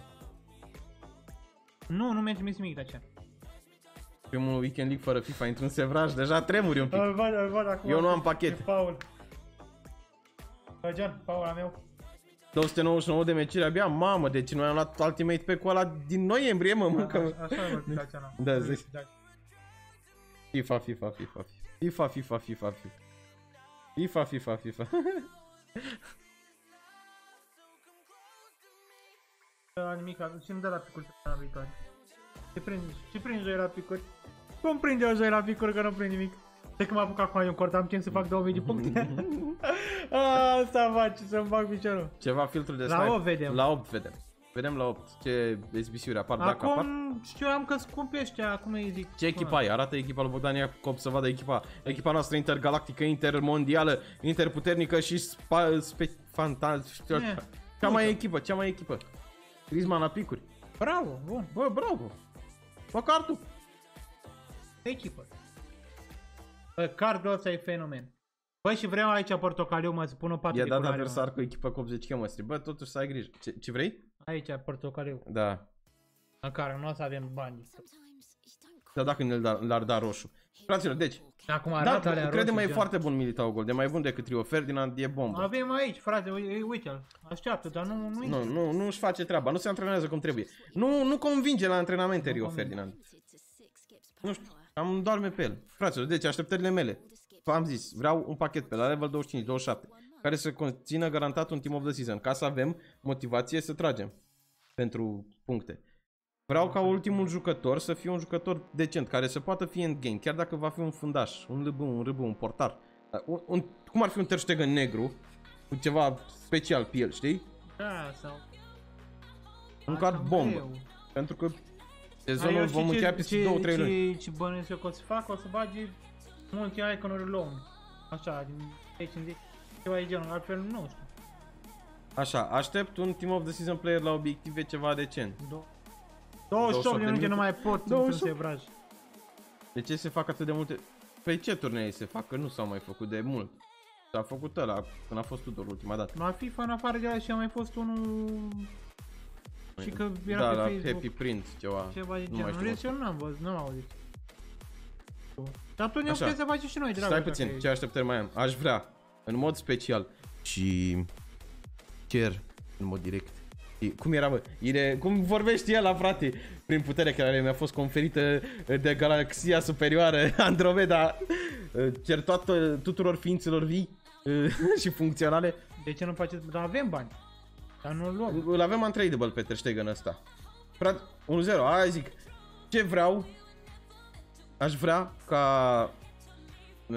Nu, nu mi-a trimis nimic, Dacian. Primul weekend league fără FIFA, intru în sevraj, deja tremuri un pic. Îl văd, îl văd acum. Eu nu am pachet. E Paul. Dacian, Paul al meu. două sute nouăzeci și nouă de meciuri abia, mamă, deci noi am luat Ultimate Pack-ul ăla din noiembrie, mă, mâncă. A- Așa e, mă, Dacian. Da, zici. FIFA, FIFA, FIFA, FIFA, FIFA, FIFA, FIFA, FIFA, FIFA, FIFA. Da, nimic, și-mi dă la picuri pe viitoare. Ce prind, ce prind joi la picuri? Cum prind eu joi la picuri că nu prind nimic? De că mă apuc acum un cort, am timp să fac două mii de puncte. Asta face, să-mi bag piciorul. Ceva filtru de La sniper. opt vedem. La opt vedem. Vedem la opt ce S B C-uri apar, dacă apar. Acum știu am că scumpi ăștia, acum îi zic. Ce echipă ai? Arată echipa lui Bogdan Iacob să vadă echipa. Echipa noastră intergalactică, intermondială, interputernică și spa, spe, fantastică. Ne, Cea mai uite. echipă, cea mai echipă. Griezmann la picuri. Bravo, bun, Bă, bravo. Măcar tu. echipă. Bă, cardul ăsta e fenomen. Bă, și vreau aici portocaliu, mă, să pun o pată I-a de dat culoare, mă. adversar cu echipă cu optzeci chemistry. Bă, totuși să ai grijă. Ce, ce vrei? Aici, portocaliu. Da. Măcar nu o să avem bani. Dar dacă ne-l da- l-ar da roșu. Fraților, deci. Acum Da, arată alea crede-mă, roșii, e gen. foarte bun Militao Gol. De mai bun decât Rio Ferdinand, e bombă. Avem aici, frate, uite- uite-l. Așteaptă, dar nu nu Nu, nu, nu își face treaba, nu se antrenează cum trebuie. Nu, nu convinge la antrenamente Rio Ferdinand. Nu știu, am doarme pe el. Fraților, deci așteptările mele. V-am zis, vreau un pachet pe la level douăzeci și cinci douăzeci și șapte, care să conțină garantat un Team of the Season, ca să avem motivație să tragem pentru puncte. Vreau ca ultimul jucător să fie un jucător decent, care să poată fi endgame, chiar dacă va fi un fundaș, un lâbă, un râbă, un portar. Un, un, cum ar fi un Ter Stegen negru, cu ceva special pe el, știi? Da, sau... Un Asta card bombă. greu. Pentru că Dar sezonul eu știu vom ce- încheia peste ce- două trei luni. Ce, ce bănuiesc eu că o să fac, o să bagi multe iconuri long. Așa, din aici în zi. Ceva de genul, altfel nu știu. Așa, aștept un Team of the Season player la obiective ceva decent. Do- douăzeci și opt de minute nu mai pot într-un douăzeci și opt. sevraj. De ce se fac atât de multe? Pe ce turnee se fac? Că nu s-au mai făcut de mult. S-a făcut ăla când a fost Tudor ultima dată. La FIFA, în afară de ala și a mai fost unul... Și că era Da, pe la Facebook. Happy Print ceva. Ceva de Nu mai genul. știu. Deci eu nu am văzut, nu am auzit. Dar atunci Așa. putem să facem și noi, dragă. Stai puțin, ce așteptări mai am? Aș vrea, în mod special, și cer în mod direct. E, cum era, bă? Ire, cum vorbește el la frate? Prin puterea care mi-a fost conferită de galaxia superioară, Andromeda. Cer toată, tuturor ființelor vii și funcționale. De ce nu faceți? Dar avem bani. Dar nu luăm. Îl avem untradable pe Ter Stegen ăsta. Frate, unu zero, aia zic. Ce vreau? Aș vrea ca... Uh,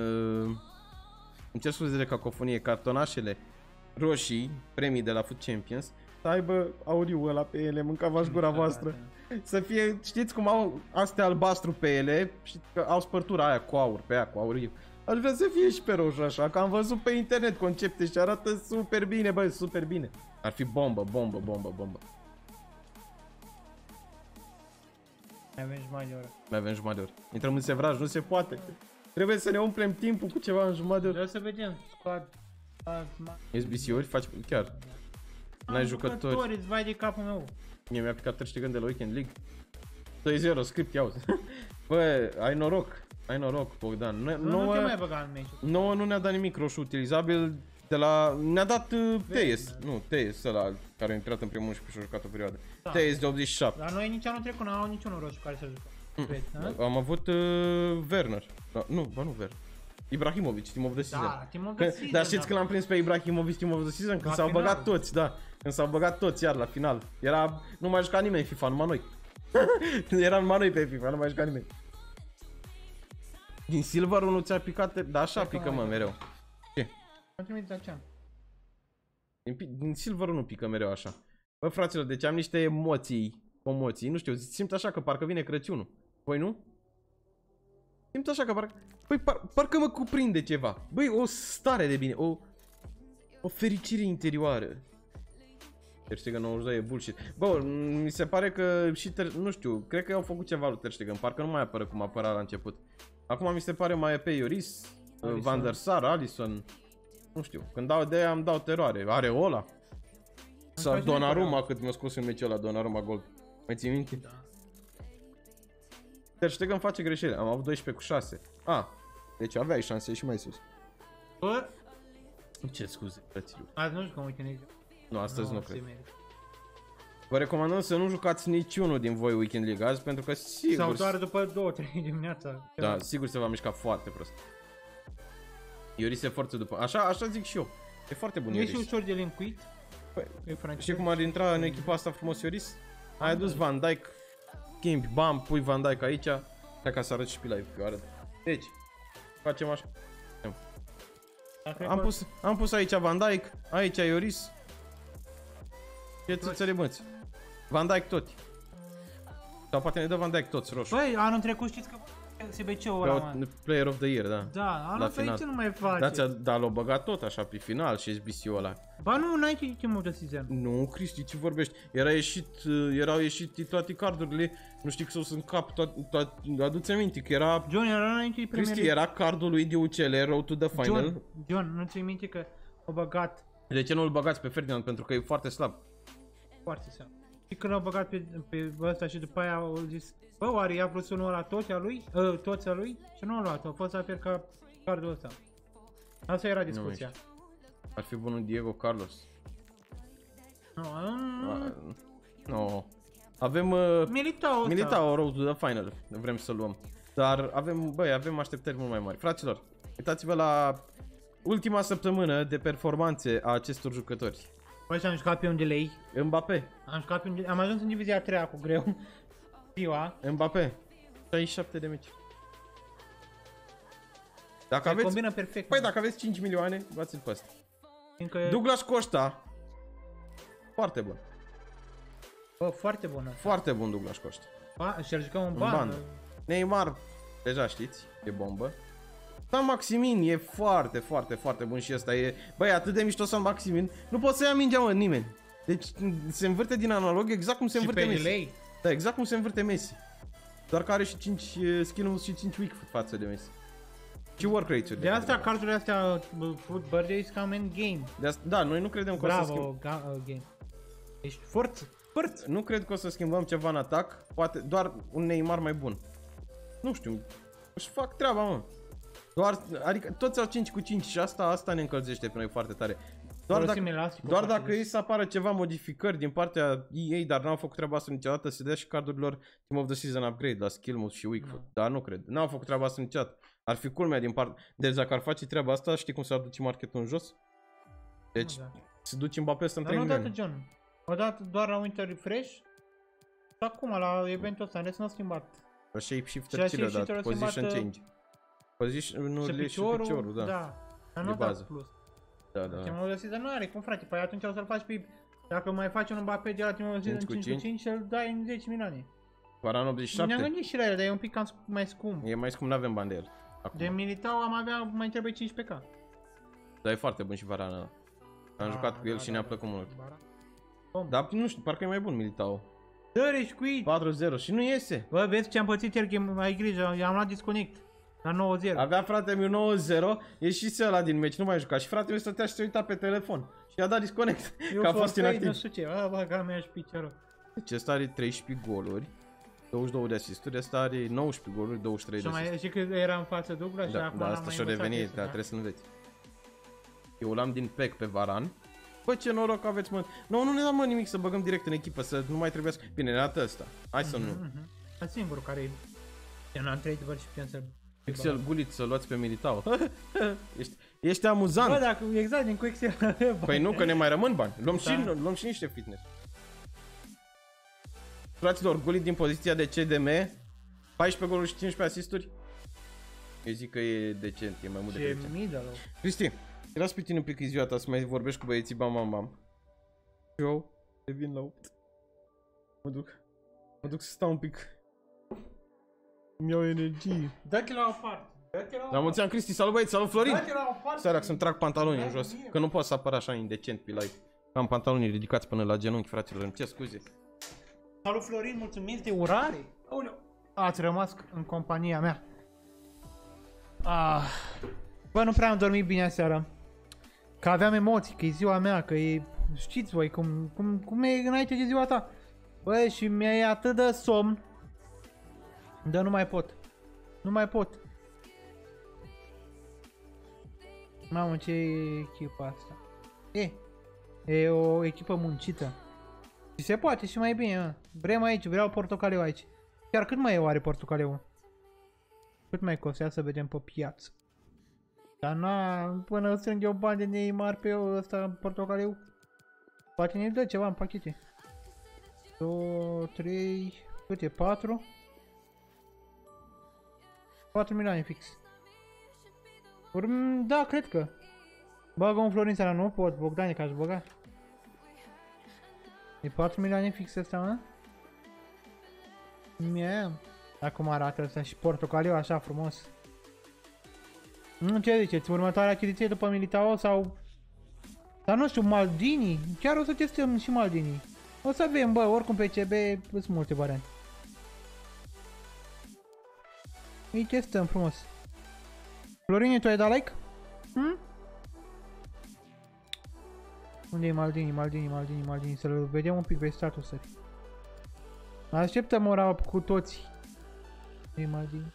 îmi cer scuze de cacofonie, cartonașele roșii, premii de la Foot Champions, să aibă auriu ăla pe ele, mâncava-și gura voastră. Să fie, știți cum au astea albastru pe ele și că au spărtura aia cu aur, pe aia cu auriu. Aș vrea să fie și pe roșu așa, că am văzut pe internet concepte și arată super bine, băi, super bine. Ar fi bombă, bombă, bombă, bombă. Mai avem jumătate de oră. Mai avem jumătate de oră. Intrăm în sevraj, nu se poate. Trebuie să ne umplem timpul cu ceva în jumătate de oră. Vreau să vedem. Squad. squad, ma- S B C-uri faci chiar. N-ai Am jucători. îți vai de capul meu. Mie mi-a picat Ter Stegen de la Weekend League. doi zero, script, iau. Bă, ai noroc. Ai noroc, Bogdan. Nu, Nu, nu te nouă, mai băga în meci. nouă nu ne-a dat nimic roșu utilizabil de la... Ne-a dat uh, T S. Nu, T S ăla care a intrat în primul și și a jucat o perioadă. Da. T S de optzeci și șapte. Dar noi nici anul trecut n-au niciunul roșu care să jucă. Vezi, da? Am avut uh, Werner. Da, nu, bă, nu Werner. Ibrahimovic, Team of the Season. Da, Team of the Season. Dar știți că l-am prins pe Ibrahimovic Team of the Season? Când s-au băgat toți, da. Când s-au băgat toți iar la final. Era, nu mai juca nimeni FIFA, numai noi. Era numai noi pe FIFA, nu mai juca nimeni. Din Silverul nu ți-a picat? Da, așa pică, mă, mereu. Ce? Am trimis Dacian. Din, din Silverul nu pică mereu așa. Bă, fraților, deci am niște emoții, emoții, nu știu, simt așa că parcă vine Crăciunul. Voi nu? Simt așa că parcă, băi, par, parcă mă cuprinde ceva. Băi, o stare de bine, o, o fericire interioară. Ter Stegen nouăzeci și doi e bullshit. Bă, mi se pare că și, ter, nu știu, cred că au făcut ceva lui Ter Stegen, parcă nu mai apără cum apăra la început. Acum mi se pare mai e pe Ioris, Alisson. Van der Sar, Alisson. Nu știu, când dau de aia îmi dau teroare. Areola. Sau Donnarumma, cât mi-a scos în meciul ăla, Donnarumma Gold. Mai ții minte? Da. Ter Stegen face greșeli, am avut doisprezece cu șase. Ah, deci aveai șanse și mai sus. Bă, ce scuze, frăților. azi nu jucăm weekend. Nu, astăzi no, nu cred. Vă recomandăm să nu jucați niciunul din voi Weekend League azi, pentru că sigur... Sau doar după două trei dimineața. Da, sigur se va mișca foarte prost. Ioris se forță după... Așa, așa zic și eu. E foarte bun Ioris. E și ușor de linkuit. Păi, știi cum ar intra în echipa asta frumos Ioris? Ai adus Van Dijk, schimbi, bam, pui Van Dijk aici. Hai ca să arăt și pe live, eu arăt. Deci, facem așa. Am pus, am pus aici Van Dijk, aici Ioris. Ce țățări băți? Van Dijk tot. Sau poate ne dă Van Dijk toți roșu. Băi, anul trecut știți că S B C-ul ăla, mă. Player of the Year, da. Da, anul trecut ce nu mai face? Da, dar l-au băgat tot așa pe final și S B C-ul ăla. Ba nu, n-ai citit Team of the Season. Nu, Cristi, ce vorbești? Era ieșit, erau ieșit toate cardurile, nu știi că s-o să încap toate, adu-ți aminte că era... John, era înainte de Premier Cristi, era cardul lui D U C L, Road to the Final. John, John, nu ți-ai minte că au băgat... De ce nu îl băgați pe Ferdinand? Pentru că e foarte slab. Foarte slab. Și când l-au băgat pe, pe ăsta și după aia au zis, bă, oare i-a vrut să nu ăla toți a lui? Uh, toți a lui? Și nu a luat, a fost la fel ca cardul ăsta. Asta era discuția. Ar fi bunul Diego Carlos. Nu, um... no. Avem uh, Militao ăsta. Militao Road to the Final, vrem să luăm. Dar avem, băi, avem așteptări mult mai mari. Fraților, uitați-vă la ultima săptămână de performanțe a acestor jucători. Băi, și am jucat pe un delay. Mbappé. Am jucat pe un delay. Am ajuns în divizia a treia cu greu. Ziua. Mbappé. șaizeci și șapte de meci. Dacă aveți... combină perfect. Păi dacă aveți cinci milioane, luați-l pe ăsta. Încă... Douglas Costa. Foarte bun. Bă, foarte bună. Foarte bun Douglas Costa. Ba, și-ar juca un În ban. bandă. Neymar, deja știți, e bombă. San Maximin e foarte, foarte, foarte bun și ăsta e... Băi, atât de mișto San Maximin, nu poți să ia mingea, mă, nimeni. Deci se învârte din analog exact cum se și învârte pe Messi. delay. Da, exact cum se învârte Messi. Doar că are și cinci skill și cinci weak față de Messi. Și work rate-uri. De asta cardurile astea Food Birthdays come in game. De asta, da, noi nu credem că Bravo, o să schimbăm. Bravo, game. Ești forță, forță. Nu cred că o să schimbăm ceva în atac, poate doar un Neymar mai bun. Nu știu, își fac treaba, mă. Doar, adică toți au cinci cu cinci și asta, asta ne încălzește pe noi foarte tare. Doar dacă, doar dacă ei să apară ceva modificări din partea E A, dar n-au făcut treaba asta niciodată, se dea și cardurilor Team of the Season upgrade la skill mode și weak foot. No. Dar nu cred, n-au făcut treaba asta niciodată. Ar fi culmea din part. Deci dacă ar face treaba asta, știi cum s-ar duce marketul în jos? Deci, no, da. Se duce Mbappé să întreg. Dar nu odată, John. Odată doar la Winter Refresh. Și acum, la eventul ăsta, în rest n-au schimbat. La shape shifter ce le-a dat? Position change. Position-urile și piciorul, da. Da, dar nu dat plus. Da, da. Team of the Season nu are, cum frate, păi atunci o să-l faci pe... Dacă mai faci un Mbappé de la Team of the Season cinci cu cinci, și-l dai în zece milioane. Varan optzeci și șapte. Ne-am gândit și la el, dar e un pic cam mai scump. E mai scump, n-avem bani de el. Acum. De Militao am avea, mai trebuie cincisprezece K. Dar e foarte bun și Varan ăla. Am da, jucat cu el da, și da, ne-a plăcut da, mult. Da. Dar nu știu, parcă e mai bun Militao. Dă-re squid! patru zero și nu iese. Bă, vezi ce am pățit el, ai grijă, am luat disconnect. La nouă zero. Avea fratele meu nouă zero, ieșise ăla din meci, nu mai juca. Și fratele meu stătea și se uita pe telefon. Și i-a dat disconnect. Eu că a fost inactiv. Nu știu ce, a, băga mea și piciorul. Deci ăsta are treisprezece goluri, douăzeci și două de asisturi, ăsta are nouăsprezece goluri, douăzeci și trei de asisturi. Și mai, și că era în față Douglas da, și acum da, asta și-o revenit, da, trebuie să înveți. Eu l-am din pack pe Varan. Bă, ce noroc aveți, mă. Nu, nu ne dăm, mă, nimic să băgăm direct în echipă, să nu mai trebuiască. Bine, ne dată ăsta. Hai să mm-hmm, nu. Mm-hmm. A singurul care e în trade și putem să Excel Gulit să luați pe Militao. ești, ești amuzant. Bă, dacă exact, din cu Excel. Păi nu, că ne mai rămân bani. Luăm, Da. și, luăm și niște fitness. Fraților, Gulit din poziția de C D M, paisprezece goluri și cincisprezece asisturi. Eu zic că e decent, e mai mult Ce decât decent. middle. Cristi, las pe tine un pic în ziua ta să mai vorbești cu băieții bam bam bam. Eu revin la opt. Mă duc. Mă duc să stau un pic. Îmi iau energie. Dă-te la o parte. Dă-te la o La mulți ani, Cristi, salut băieți, salut Florin! Dă-te la o parte. Stai să-mi trag pantalonii în jos, că nu pot să apar așa indecent pe live. Am pantalonii ridicați până la genunchi, fraților, îmi cer scuze. Salut Florin, mulțumim de urare. Aoleu. Ați rămas în compania mea. Ah. Bă, nu prea am dormit bine aseară. Că aveam emoții, că e ziua mea, că e... Știți voi cum, cum, cum e înainte de ziua ta. Bă, și mi-e atât de somn. Dar nu mai pot. Nu mai pot. Mamă, ce echipă asta. E, e o echipă muncită. Și se poate și mai bine, mă. Vrem aici, vreau portocaleu aici. Chiar cât mai e oare portocaleu? Cât mai costea să vedem pe piață? Dar na, până strâng eu bani de Neymar pe ăsta portocaleu. Poate ne dă ceva în pachete. două, trei, cât e? patru? patru milioane fix. Urm, da, cred că. Bagă un Florin seara, nu pot, Bogdane, că aș băga. E patru milioane fix ăsta, mă? Mie. Acum arată ăsta și portocaliu așa frumos. Nu, ce ziceți? Următoarea achiziție după Militao sau... Dar nu știu, Maldini? Chiar o să testăm și Maldini. O să avem, bă, oricum pe C B sunt multe variante. Îi testăm frumos. Florine, tu ai dat like? Hm? Unde e Maldini, Maldini, Maldini, Maldini? Să-l vedem un pic pe statusuri. Așteptăm ora cu toții. E Maldini.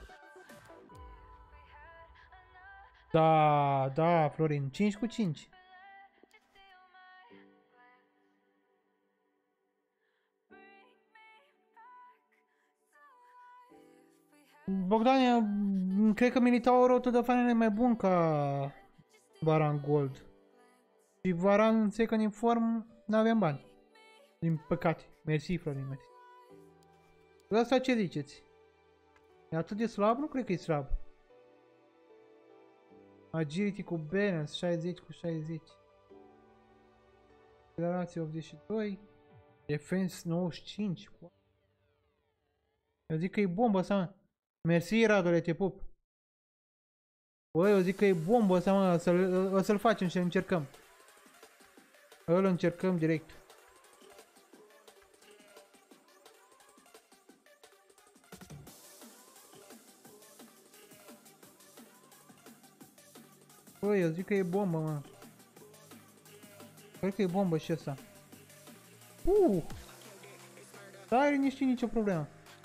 Da, da, Florin, cinci cu cinci. Bogdane, cred că Militao rotul de fanele e mai bun ca Varan Gold. Și Varan second in form, n-avem bani. Din păcate. Mersi, Florin, mersi. Asta ce ziceți? E atât de slab? Nu cred că e slab. Agility cu balance, șaizeci cu șaizeci. Accelerație optzeci și doi. Defense nouăzeci și cinci. Eu zic că e bombă asta, mă. Mersi, Radule, te pup. Băi, eu zic că e bombă asta, mă. Să-l, o să-l facem și încercăm. Îl încercăm direct. Băi, eu zic că e bombă, mă. Cred că e bombă și ăsta. Uh! Dar nu știu nicio problemă.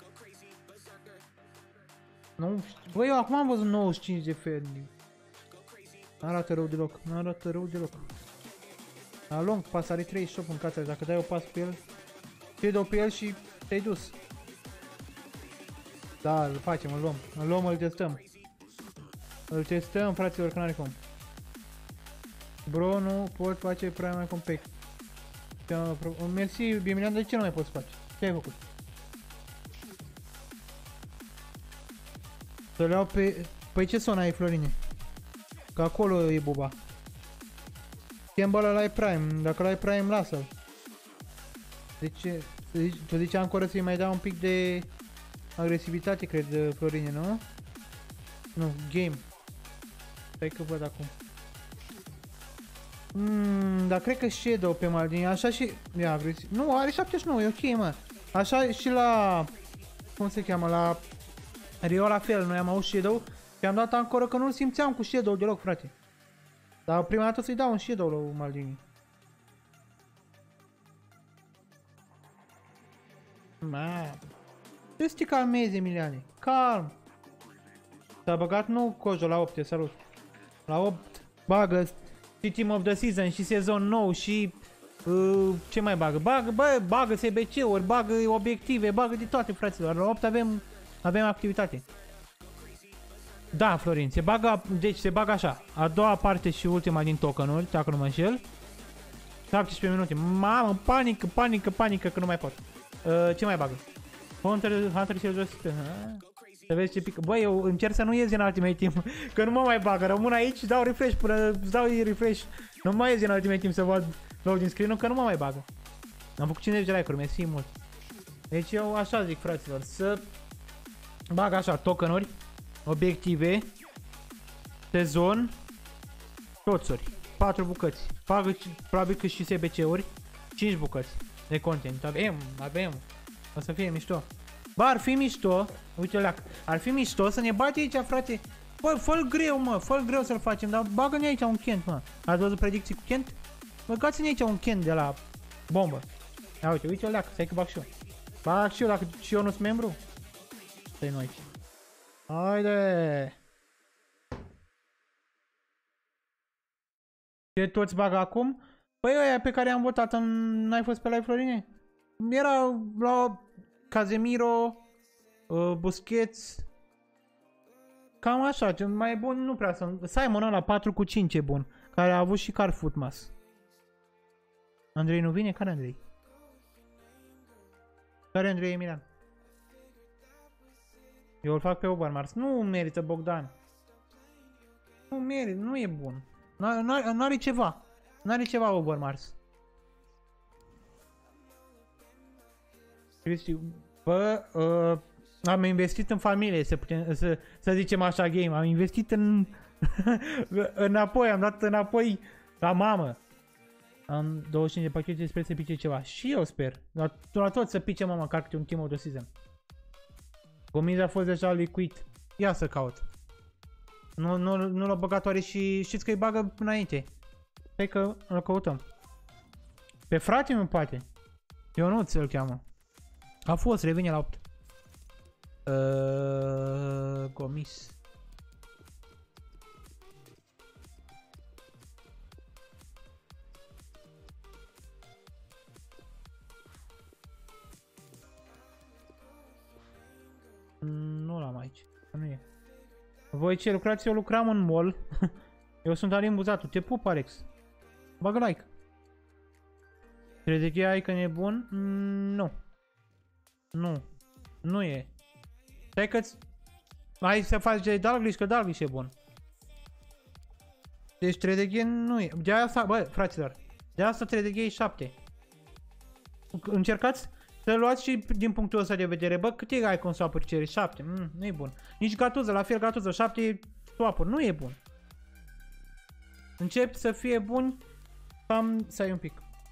Nu, băi, eu acum am văzut nouăzeci și cinci de fermi. Arată rău deloc, nu arată rău deloc. La long, pas are treizeci și opt în cațele, dacă dai o pas pe el, te dau pe el și te-ai dus. Da, îl facem, îl luăm, îl luăm, îl testăm. Îl testăm, fraților, că n-are cum. Bro, nu pot face prea mai compact. Mersi, Bimilian, de ce nu mai poți face? Ce ai făcut? Să-l iau pe... Păi ce son ai, Florine? Că acolo e buba. Campbell ăla e prime, dacă ăla e prime, lasă-l. De ce? Tu zici ancoră să-i mai dau un pic de agresivitate, cred, Florine, nu? Nu, game. Stai că văd acum. Mmm, dar cred că Shadow pe Maldini, așa și... Ia, agresiv. Nu, are șaptezeci și nouă, e ok, mă. Așa și la... Cum se cheamă? La... Rio la fel, noi am auzit Shadow și am dat ancoră că nu-l simțeam cu Shadow deloc, frate. Dar prima dată să-i dau un Shadow la Maldini. Ma. Ce să te calmezi, Emiliane? Calm. S-a băgat nou Cojo la opt, salut. La opt bagă și Team of the Season și sezon nou și uh, ce mai bagă? Bagă, bă, bagă S B C-uri, bagă obiective, bagă de toate, fraților. La opt avem avem activitate. Da, Florin, se bagă, deci se bagă așa. A doua parte și ultima din tokenuri, dacă nu mă înșel. șaptesprezece minute. Mamă, panică, panică, panică, că nu mai pot. Uh, ce mai bagă? Hunter, Hunter și el să vezi ce pică. Băi, eu încerc să nu ies din Ultimate Team, că nu mă mai bagă. Rămân aici și dau refresh până dau refresh. Nu mai ies din Ultimate Team să văd loading screen-ul, că nu mă mai bagă. Am făcut cincizeci de like-uri, mersi mult. Deci eu așa zic, fraților, să bag așa tokenuri, obiective, sezon, toțuri, patru bucăți. Bagă probabil că și S B C-uri, cinci bucăți de content. Avem, avem. O să fie mișto. Bă, ar fi mișto, uite leac, ar fi mișto să ne bate aici, frate. Bă, fă-l greu, mă, fă-l greu să-l facem, dar bagă-ne aici un Kent, mă. Ați văzut predicții cu Kent? Băgați-ne aici un Kent de la bombă. Ia uite, uite leac, stai că bag și eu. Bag și eu, dacă și eu nu sunt membru. Stai noi aici. Haide! Ce toți bagă acum? Păi ăia pe care am votat, n-ai fost pe live, Florine? Era la Casemiro, uh, Busquets. Cam așa, ce mai bun nu prea sunt. Simon ăla patru cu cinci e bun, care a avut și Carfutmas. Andrei nu vine? Care Andrei? Care Andrei Emilan? Eu îl fac pe Overmars. Nu merită Bogdan. Nu merită, nu e bun. N-are ceva. N-are ceva Overmars. Bă, uh, am investit în familie, să, putem, să, să zicem așa, game. Am investit în înapoi, am dat înapoi la mamă. Am douăzeci și cinci de pachete, sper să pice ceva. Și eu sper. La, la tot să pice mama, car câte un team of the season. Gomiza a fost deja liquid. Ia să caut. Nu, nu, nu l-a băgat oare și știți că îi bagă înainte. Stai că îl căutăm. Pe frate meu poate. Eu nu ți-l cheamă. A fost, revine la opt. Uh, Gomis. Nu l-am aici. Nu e. Voi ce lucrați? Eu lucram în mall. Eu sunt Alin Buzatu. Te pup, Alex. Bagă like. Crede că e că nebun? Nu. Nu. Nu e. Stai că-ți... Hai să faci de Dalglish, că Dalglish e bun. Deci Tredechen nu e. De asta, bă, fraților. De asta Tredechen e șapte. Încercați să luați și din punctul ăsta de vedere. Bă, cât e icon swap-uri cere? șapte. Mm, nu e bun. Nici Gattuso, la fel Gattuso, șapte swap-uri. Nu e bun. Încep să fie buni. Cam să ai un pic.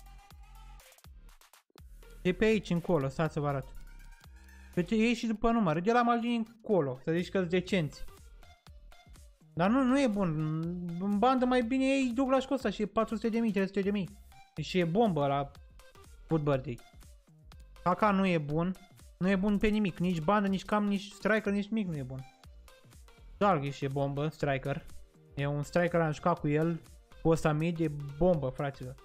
De pe aici încolo, stați să vă arăt. Deci ei și după număr, de la Maldini încolo, să zici că-s decenți. Dar nu, nu e bun. În bandă mai bine ei Douglas Costa și e patru sute de mii, trei sute de mii. Și e bombă la Footbirthday. Kaka nu e bun. Nu e bun pe nimic. Nici bandă, nici cam, nici striker, nici nimic nu e bun. Dalglish e bombă, striker. E un striker, am jucat cu el. Cu ăsta mid, e bombă, fraților.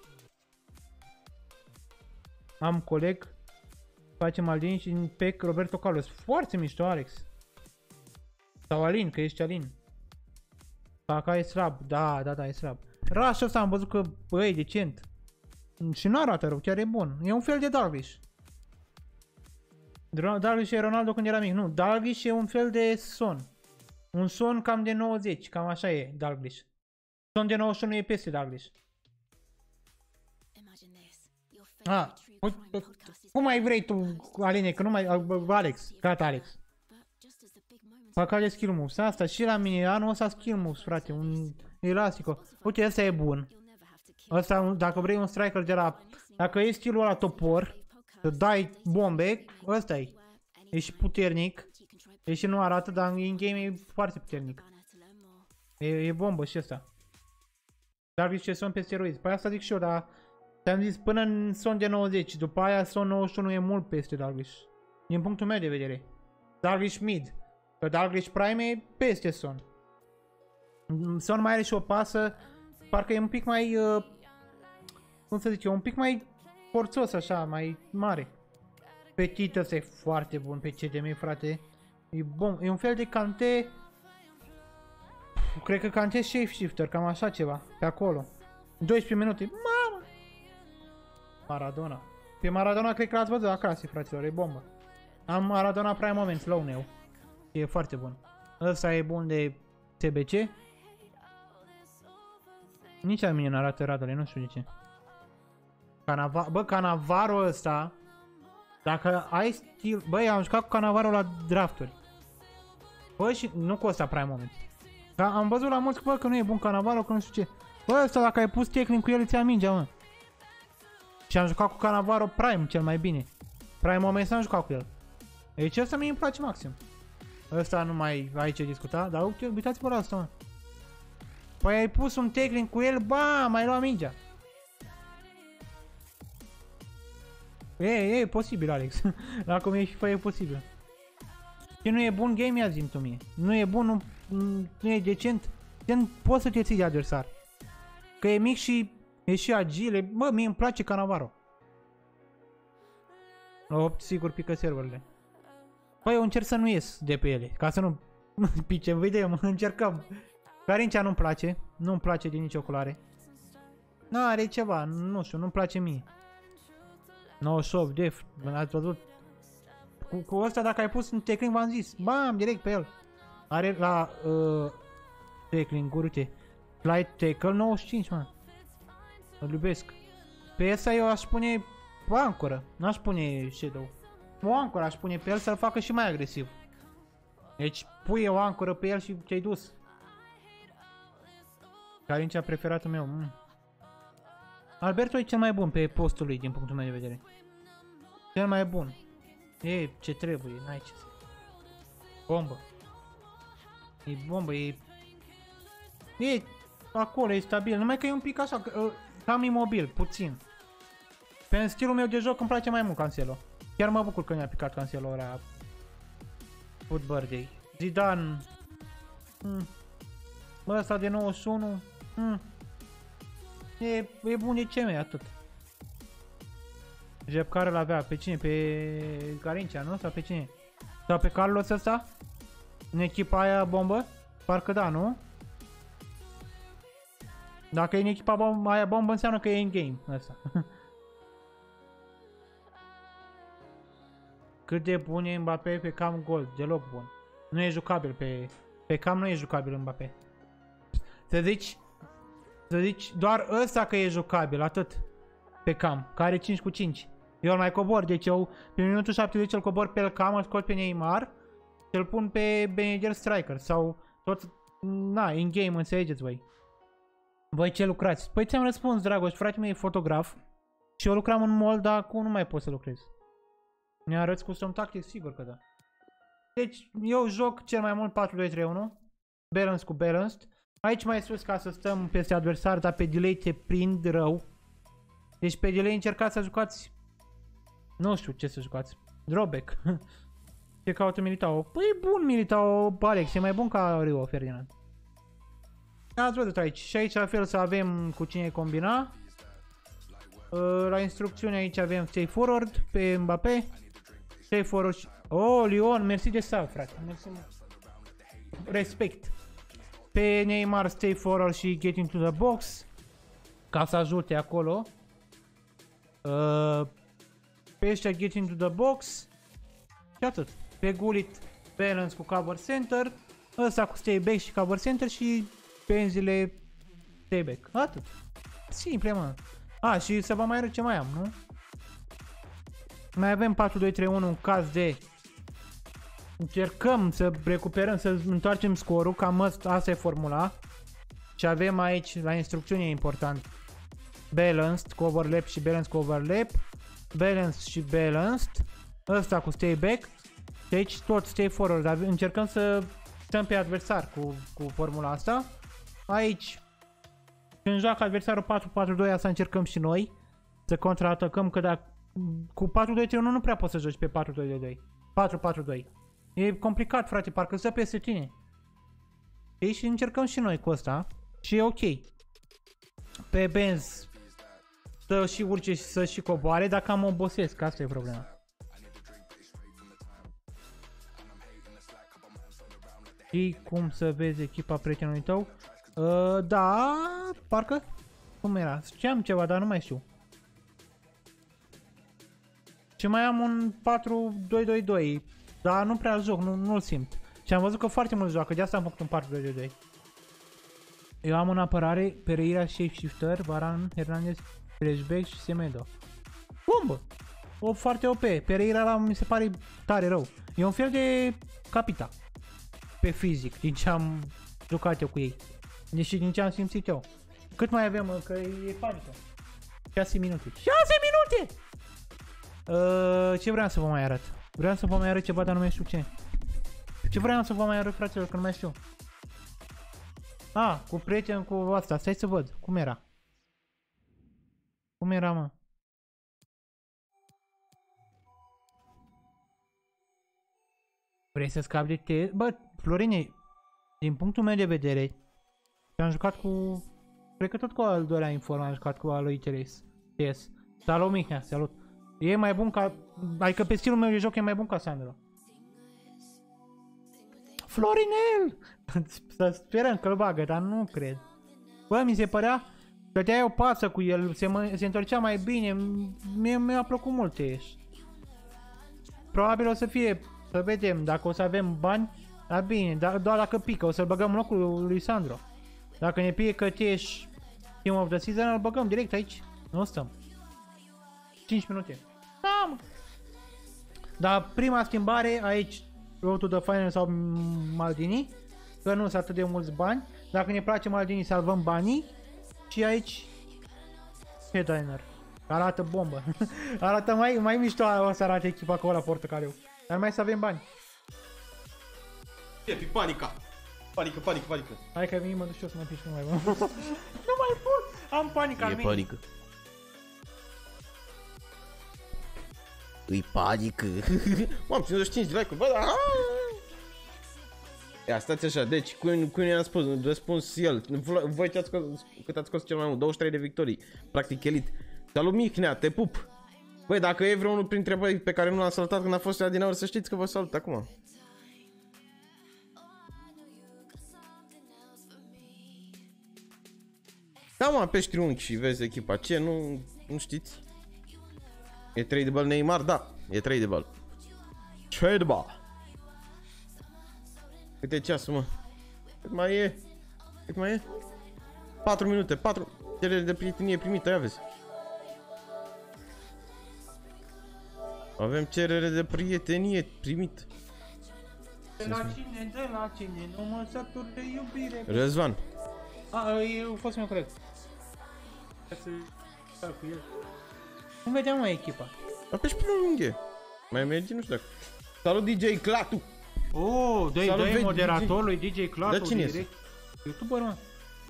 Am coleg. Facem Maldini și în pec Roberto Carlos. Foarte mișto, Alex. Sau Alin, că ești Alin. Kaka e slab. Da, da, da, e slab. Rush ăsta am văzut că, bă, e decent. Și nu arată rău, chiar e bun. E un fel de Dalglish. Dalglish e Ronaldo când era mic. Nu, Dalglish e un fel de Son. Un Son cam de nouăzeci, cam așa e Dalglish. Son de nouăzeci și unu e peste Dalglish. Ah, uite, cum mai vrei tu, Aline, că nu mai... Alex, gata, Alex. Fac de skill moves, asta și la mine, anul ăsta skill moves, frate, un elastico. Uite, ăsta e bun. Ăsta, dacă vrei un striker de la... Dacă e skillul ăla topor, să dai bombe, ăsta e. E și puternic. E și nu arată, dar în game e foarte puternic. E, e bombă și ăsta. Dar ce Son pe steroizi. Păi asta zic și eu, dar... Te-am zis până în Son de nouăzeci, după aia Son nouăzeci și unu e mult peste Dalglish. Din punctul meu de vedere. Dalglish mid. Că Dalglish prime e peste Son. Son mai are și o pasă, parcă e un pic mai... Uh, cum să zic eu, un pic mai forțos așa, mai mare. Petit ăsta e foarte bun pe C D M, frate. E bun, e un fel de Kanté cred că cantez shapeshifter, cam așa ceva, pe acolo. doisprezece minute, mamă! Maradona. Pe Maradona cred că l-ați văzut acasă, fraților, e bombă. Am Maradona Prime Moments, low neu. E foarte bun. Ăsta e bun de T B C. Nici la mine n-arată radele, nu știu de ce. Canava bă, Cannavaro ăsta, dacă ai stil... Băi, am jucat cu Cannavaro la drafturi. Bă, și nu cu ăsta Prime Moment. Dar am văzut la mulți, bă, că nu e bun Cannavaro, că nu știu ce. Bă, ăsta dacă ai pus technic cu el, îți ia mingea, mă. Și am jucat cu Cannavaro Prime cel mai bine. Prime Moment s-am jucat cu el. Deci ăsta mie îmi place maxim. Ăsta nu mai ai ce discuta, dar uite, uitați-vă la asta, mă. Păi ai pus un technic cu el, ba, mai lua mingea. E, e posibil, Alex. La cum e FIFA e posibil. Și nu e bun game, ia zi-mi tu mie. Nu e bun, nu, nu e decent. Gen, poți să te ții de adversar. Că e mic și e și agile. Bă, mie îmi place Cannavaro. La opt sigur pică serverele. Păi eu încerc să nu ies de pe ele, ca să nu pice, vedem, încercăm. Carincea nu-mi place, nu-mi place din nicio culoare. N-are ceva, nu știu, nu-mi place mie. nouăzeci și opt def, ați văzut? Cu, cu ăsta dacă ai pus un tackling v-am zis, bam, direct pe el. Are la uh, tackling, uite, flight tackle nouăzeci și cinci, mă. Îl iubesc. Pe ăsta eu aș pune o ancoră, n-aș pune shadow. O ancoră aș pune pe el să-l facă și mai agresiv. Deci pui o ancoră pe el și te-ai dus. Carincea preferatul meu. Mm. Alberto e cel mai bun pe postul lui din punctul meu de vedere. Cel mai bun. E ce trebuie, n-ai ce să... Bombă. E bombă, e... E acolo, e stabil, numai că e un pic așa, cam imobil, puțin. Pe stilul meu de joc îmi place mai mult Cancelo. Chiar mă bucur că mi-a picat Cancelo la Foot Birthday. Zidane. Mm. Bă, ăsta de nouăzeci și unu. Mm. E, e bun de ce mai atât. Jeb care l-avea pe cine? Pe Carincea, nu? Sau pe cine? Sau pe Carlos ăsta? În echipa aia bombă? Parcă da, nu? Dacă e în echipa bombă, aia bombă înseamnă că e în game ăsta. Cât de bun e Mbappé pe cam gol, deloc bun. Nu e jucabil pe... Pe cam nu e jucabil Mbappé. Să zici... Să zici doar ăsta că e jucabil, atât. Pe cam, care are cinci cu cinci. Eu îl mai cobor, deci eu pe minutul șaptezeci îl cobor pe el cam, îl scot pe Neymar și îl pun pe Benedict Striker sau tot... Na, in-game, înțelegeți voi. Voi ce lucrați? Păi ți-am răspuns, Dragoș, fratele meu e fotograf și eu lucram în mall, dar acum nu mai pot să lucrez. Ne arăți custom tactic? Sigur că da. Deci eu joc cel mai mult patru doi trei unu. Balance cu balanced. Aici mai sus ca să stăm peste adversar, dar pe delay te prind rău. Deci pe delay încercați să jucați... Nu știu ce să jucați. Drawback. Ce caută Militao? Păi e bun Militao, Alex, e mai bun ca Rio Ferdinand. Ați văzut aici. Și aici la fel să avem cu cine combina. La instrucțiune aici avem stay forward pe Mbappé. Stay forward și... Oh, Lyon, mersi de sub, frate. Mersi. Respect. Pe Neymar stay forward și get into the box. Ca să ajute acolo. Uh, pe ăștia get into the box. Și atât. Pe Gullit balance cu cover center. Ăsta cu stay back și cover center și penzile stay back. Atât. Simple, mă. A, și să vă mai arăt ce mai am, nu? Mai avem patru doi trei unu în caz de... Încercăm să recuperăm, să întoarcem scorul, cam asta e formula. Și avem aici, la instrucțiune e important, balanced cu overlap și balance cu overlap, balanced și balanced, ăsta cu stay back și aici tot stay forward. Încercăm să stăm pe adversar cu, cu formula asta. Aici, când joacă adversarul patru patru doi, asta încercăm și noi, să contraatacăm, că dacă cu patru doi trei unu nu prea poți să joci pe patru doi doi. patru patru doi. E complicat, frate, parcă stă peste tine. Ei, și încercăm și noi cu asta. Și e ok. Pe benz să și urce și să și coboare, dacă am obosesc, asta e problema. Și cum să vezi echipa prietenului tău? Uh, da, parcă. Cum era? Știam ceva, dar nu mai știu. Și mai am un patru doi doi doi, dar nu prea joc, nu, nu-l simt. Și am văzut că foarte mult joacă, de asta am făcut un patru doi doi doi. Eu am în apărare Pereira, Shapeshifter, Varan, Hernandez, Flashback și Semedo. Bombă! O foarte O P. Pereira ăla mi se pare tare rău. E un fel de capita. Pe fizic, din ce am jucat eu cu ei. Deci din ce am simțit eu. Cât mai avem, că e panică. șase minute. șase minute! Uh, ce vreau să vă mai arăt? Vreau să vă mai arăt ceva, dar nu mai știu ce. Ce vreau să vă mai arăt, fraților, că nu mai știu. Ah, cu prieten, cu asta. Stai să văd. Cum era? Cum era, mă? Vrei să scapi de te? Bă, Florine, din punctul meu de vedere, am jucat cu... Cred că tot cu al doilea inform am jucat cu al lui T S. T S. Salut, Mihnea, salut. E mai bun ca... Adică pe stilul meu de joc e mai bun ca Sandro. Florinel! Să sperăm că-l bagă, dar nu cred. Bă, mi se părea că te-ai o pasă cu el, se, mă, se întorcea mai bine. Mie mi-a plăcut mult T S. Probabil o să fie, să vedem, dacă o să avem bani, dar bine, dar doar dacă pică, o să-l băgăm în locul lui Sandro. Dacă ne pică T S Team of the Season, îl băgăm direct aici. Nu stăm. cinci minute. Da, mă. Dar prima schimbare aici, Road to the Final sau Maldini, că nu sunt atât de mulți bani. Dacă ne place Maldini, salvăm banii. Și aici Headliner. Arată bombă. Arată mai, mai mișto o să arate echipa cu ăla portocaliu. Dar mai să avem bani. E panica. Panică, panică, panică. Hai că vin, mă duc și eu să mă piși, nu mai bun. Nu mai pot. Am panică. E panică. Îi panică. Mam, cincizeci și cinci de like-uri, bă, da. Ia, stați așa, deci, cum i-am spus, răspuns el. Voi ce-ați scos, cât ați scos cel mai mult? douăzeci și trei de victorii, practic elit. Salut, Mihnea, te pup. Băi, dacă e vreunul printre voi pe care nu l-am salutat când a fost ea din aur, să știți că vă salut acum. Da, mă, pe triunghi și vezi echipa. Ce, nu, nu știți? E tradable Neymar? Da, e tradable. Tradable. Cât e ceasul, mă? Cât mai e? Cât mai e? patru minute, patru. Cerere de prietenie primită, ia vezi. Avem cerere de prietenie primită. De la cine, de la cine, nu mă satur de iubire. Răzvan. A, eu fost mai corect. Cu el. Cum vedeam mai echipa? Apeși pe lunghe. Mai merge, nu știu dacă. Salut D J Clatu. Oh, dă-i, dă-i moderatorului D J Clatu. Da, cine este? YouTuber, mă.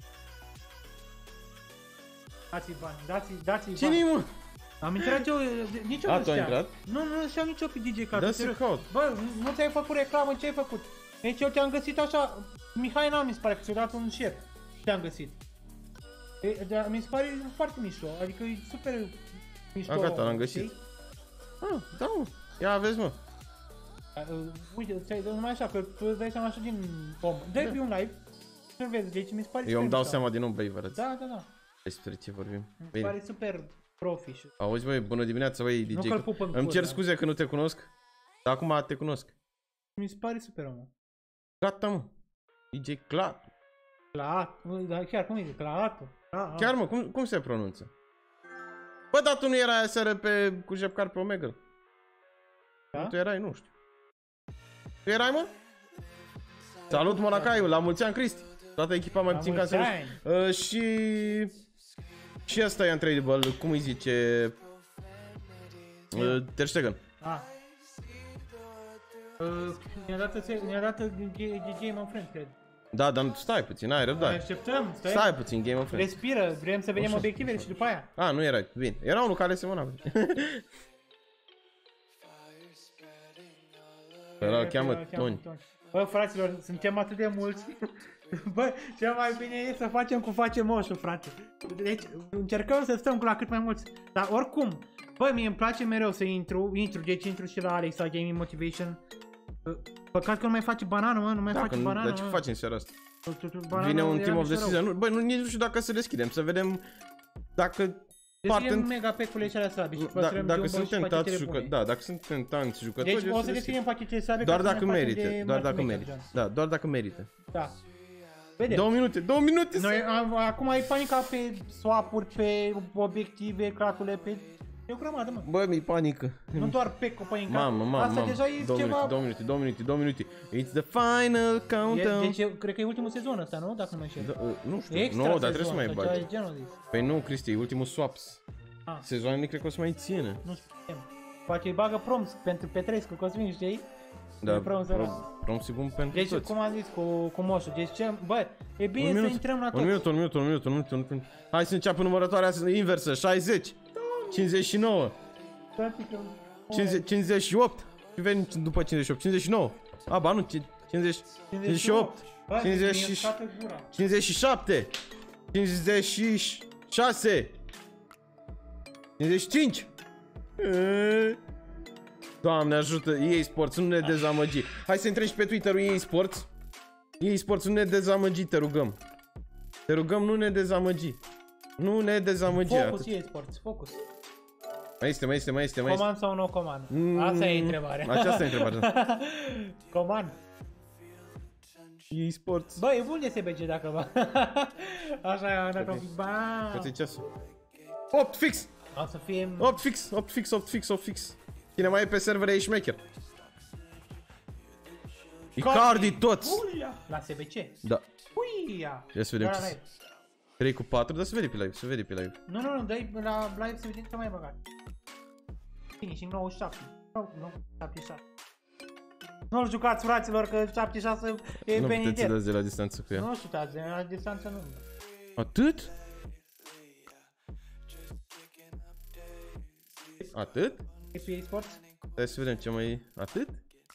Dați-i bani, dați-i, dați-i bani. Cine-i, mă? Am intrat eu, nici eu A, nu tu ai știam. intrat? Nu, nu știam nici eu pe D J Clatu. Da, să caut. Bă, nu ți-ai făcut reclamă, ce ai făcut? Deci eu te-am găsit așa, Mihai n-am mi se pare că ți-a dat un share. Te-am găsit. E, dar mi se pare foarte mișto, adică e super mișto. A, gata, l-am găsit. Ah, da, mă. Ia vezi, mă. Uh, uite, ți-ai dat numai așa, că tu îți dai seama așa din om. Dă-i Da. pe un live, să vezi, deci mi se pare Eu super îmi dau mișto. seama din nou, băi, vă arăt. Da, da, da. Despre ce vorbim. Mi se Bine. pare super profi. și- Auzi, băi, bună dimineața, băi, D Nu J. că-l pup în Îmi cur, cer da. scuze că nu te cunosc, dar acum te cunosc. Mi se pare super, mă. Gata, mă. D J Clatu. Clar, dar chiar cum e? Clar. Chiar, mă, cum, cum se pronunță? Bă, dar tu nu erai aseară pe, cu Jepcar pe Omega? Da? Nu, tu erai, nu știu. Tu erai, mă? Salut, Monacaiu, la mulți ani, Cristi. Toată echipa mai La puțin ca mulți să... ani. Uh, și... Și asta e untradable, cum îi zice... Uh, Ter Stegen. Ah. Uh, ne-a dat, ne-a dat de Game of Friends, cred. Da, dar stai puțin, ai Mai răbdare. așteptăm, stai. Stai puțin, Game of Friends. Respiră, vrem să vedem Așa. obiectivele și după aia. A, nu erai, bine. Era unul care semăna. Ăla îl cheamă Toni. Bă, fraților, suntem atât de mulți. Bă, cel mai bine e să facem cum face moșul, frate. Deci, încercăm să stăm cu la cât mai mulți. Dar oricum, bă, mie îmi place mereu să intru, intru, deci intru și la Alex, la Gaming Motivation. Păcat că nu mai face banană, mă, nu mai Da, face că, banană, dar ce mă. facem seara asta? Banana Vine un era team of the mișto rău. season. Nu, băi, nu, nici nu știu dacă să deschidem, să vedem dacă Deschidem parten- mega pack-urile cele slabe și da, păstrăm dacă jumbo și sunt tentați pachetele jucă, bune. da, dacă sunt tentați jucători, Deci eu o să deschid. deschidem pachetele slabe Doar ca să dacă ne facem merită, de doar dacă Michael merită. Johnson. Da, doar dacă merită. Da. Vedem. Două minute, două minute. Noi am, acum e panica pe swap-uri, pe obiective, cratule, pe... E o grămadă, mă. Bă, mi-e panică. Nu doar pe copăinca. Mamă, mamă, Asta mamă. deja e două ceva... minute, două minute, două minute, două minute. It's the final E, countdown. deci eu, cred că e ultimul sezon ăsta, nu? Dacă nu mă înșel. Da, uh, nu știu, Extra nu, dar sezon, trebuie să mai sau bagi. ceva de genul de... Păi nu, Cristi, e ultimul swaps. Ah. Sezoanele cred că o să mai țină. Nu știu. Poate îi bagă proms pentru Petrescu, Cosmin, știi? Da, E prom sărac. prom- prom și bun pentru Deci, toți. cum am zis cu, cu moșul, deci ce... Bă, e bine Un să minut, intrăm la un toți. minut, un minut, un minut, un minut, un minut. Hai să înceapă numărătoarea inversă. șaizeci, cincizeci și nouă, cincizeci, cincizeci și opt. Și veni după cincizeci și opt, cincizeci și nouă. A, ba nu, ci- cincizeci, cincizeci și opt, Bă, cincizeci mi-e și- uscată gura. cincizeci și șapte, cincizeci și șase, cincizeci și cinci. E, Doamne ajută, E A Sports, nu ne dezamăgi. Hai să intrăm și pe Twitter-ul E A Sports. E A Sports, nu ne dezamăgi, te rugăm. Te rugăm, nu ne dezamăgi. Nu ne dezamăgi. Focus, atât. E A Sports, focus. Mai este, mai este, mai este, mai este. Comand sau nu comand? Mm, Asta e întrebarea. Aceasta e întrebarea. Comand. E A Sports. Bă, e bun de S B G dacă va. Așa, dacă un pic, ba. Cât e ceasul? opt fix! O să fie... opt fix, opt fix, opt fix, opt fix. Cine mai e pe servere e șmecher. Icardi toți! Uia! La S B C. Da. Uia! Ia să vedem Doar ce la se- live. trei cu patru, dar se vede pe live, se vede pe live. Nu, nu, nu, dai la live să vedem ce mai băgat. Finishing nouăzeci și șapte. Nu, nu, șaptezeci și șase. Nu-l jucați, fraților, că șaptezeci și șase e Nu pe puteți să Inter. dați de la distanță cu ea. Nu știu, dați, de la distanță nu. Atât? Atât? E pe E A Sports? Hai să vedem ce mai e. Atât?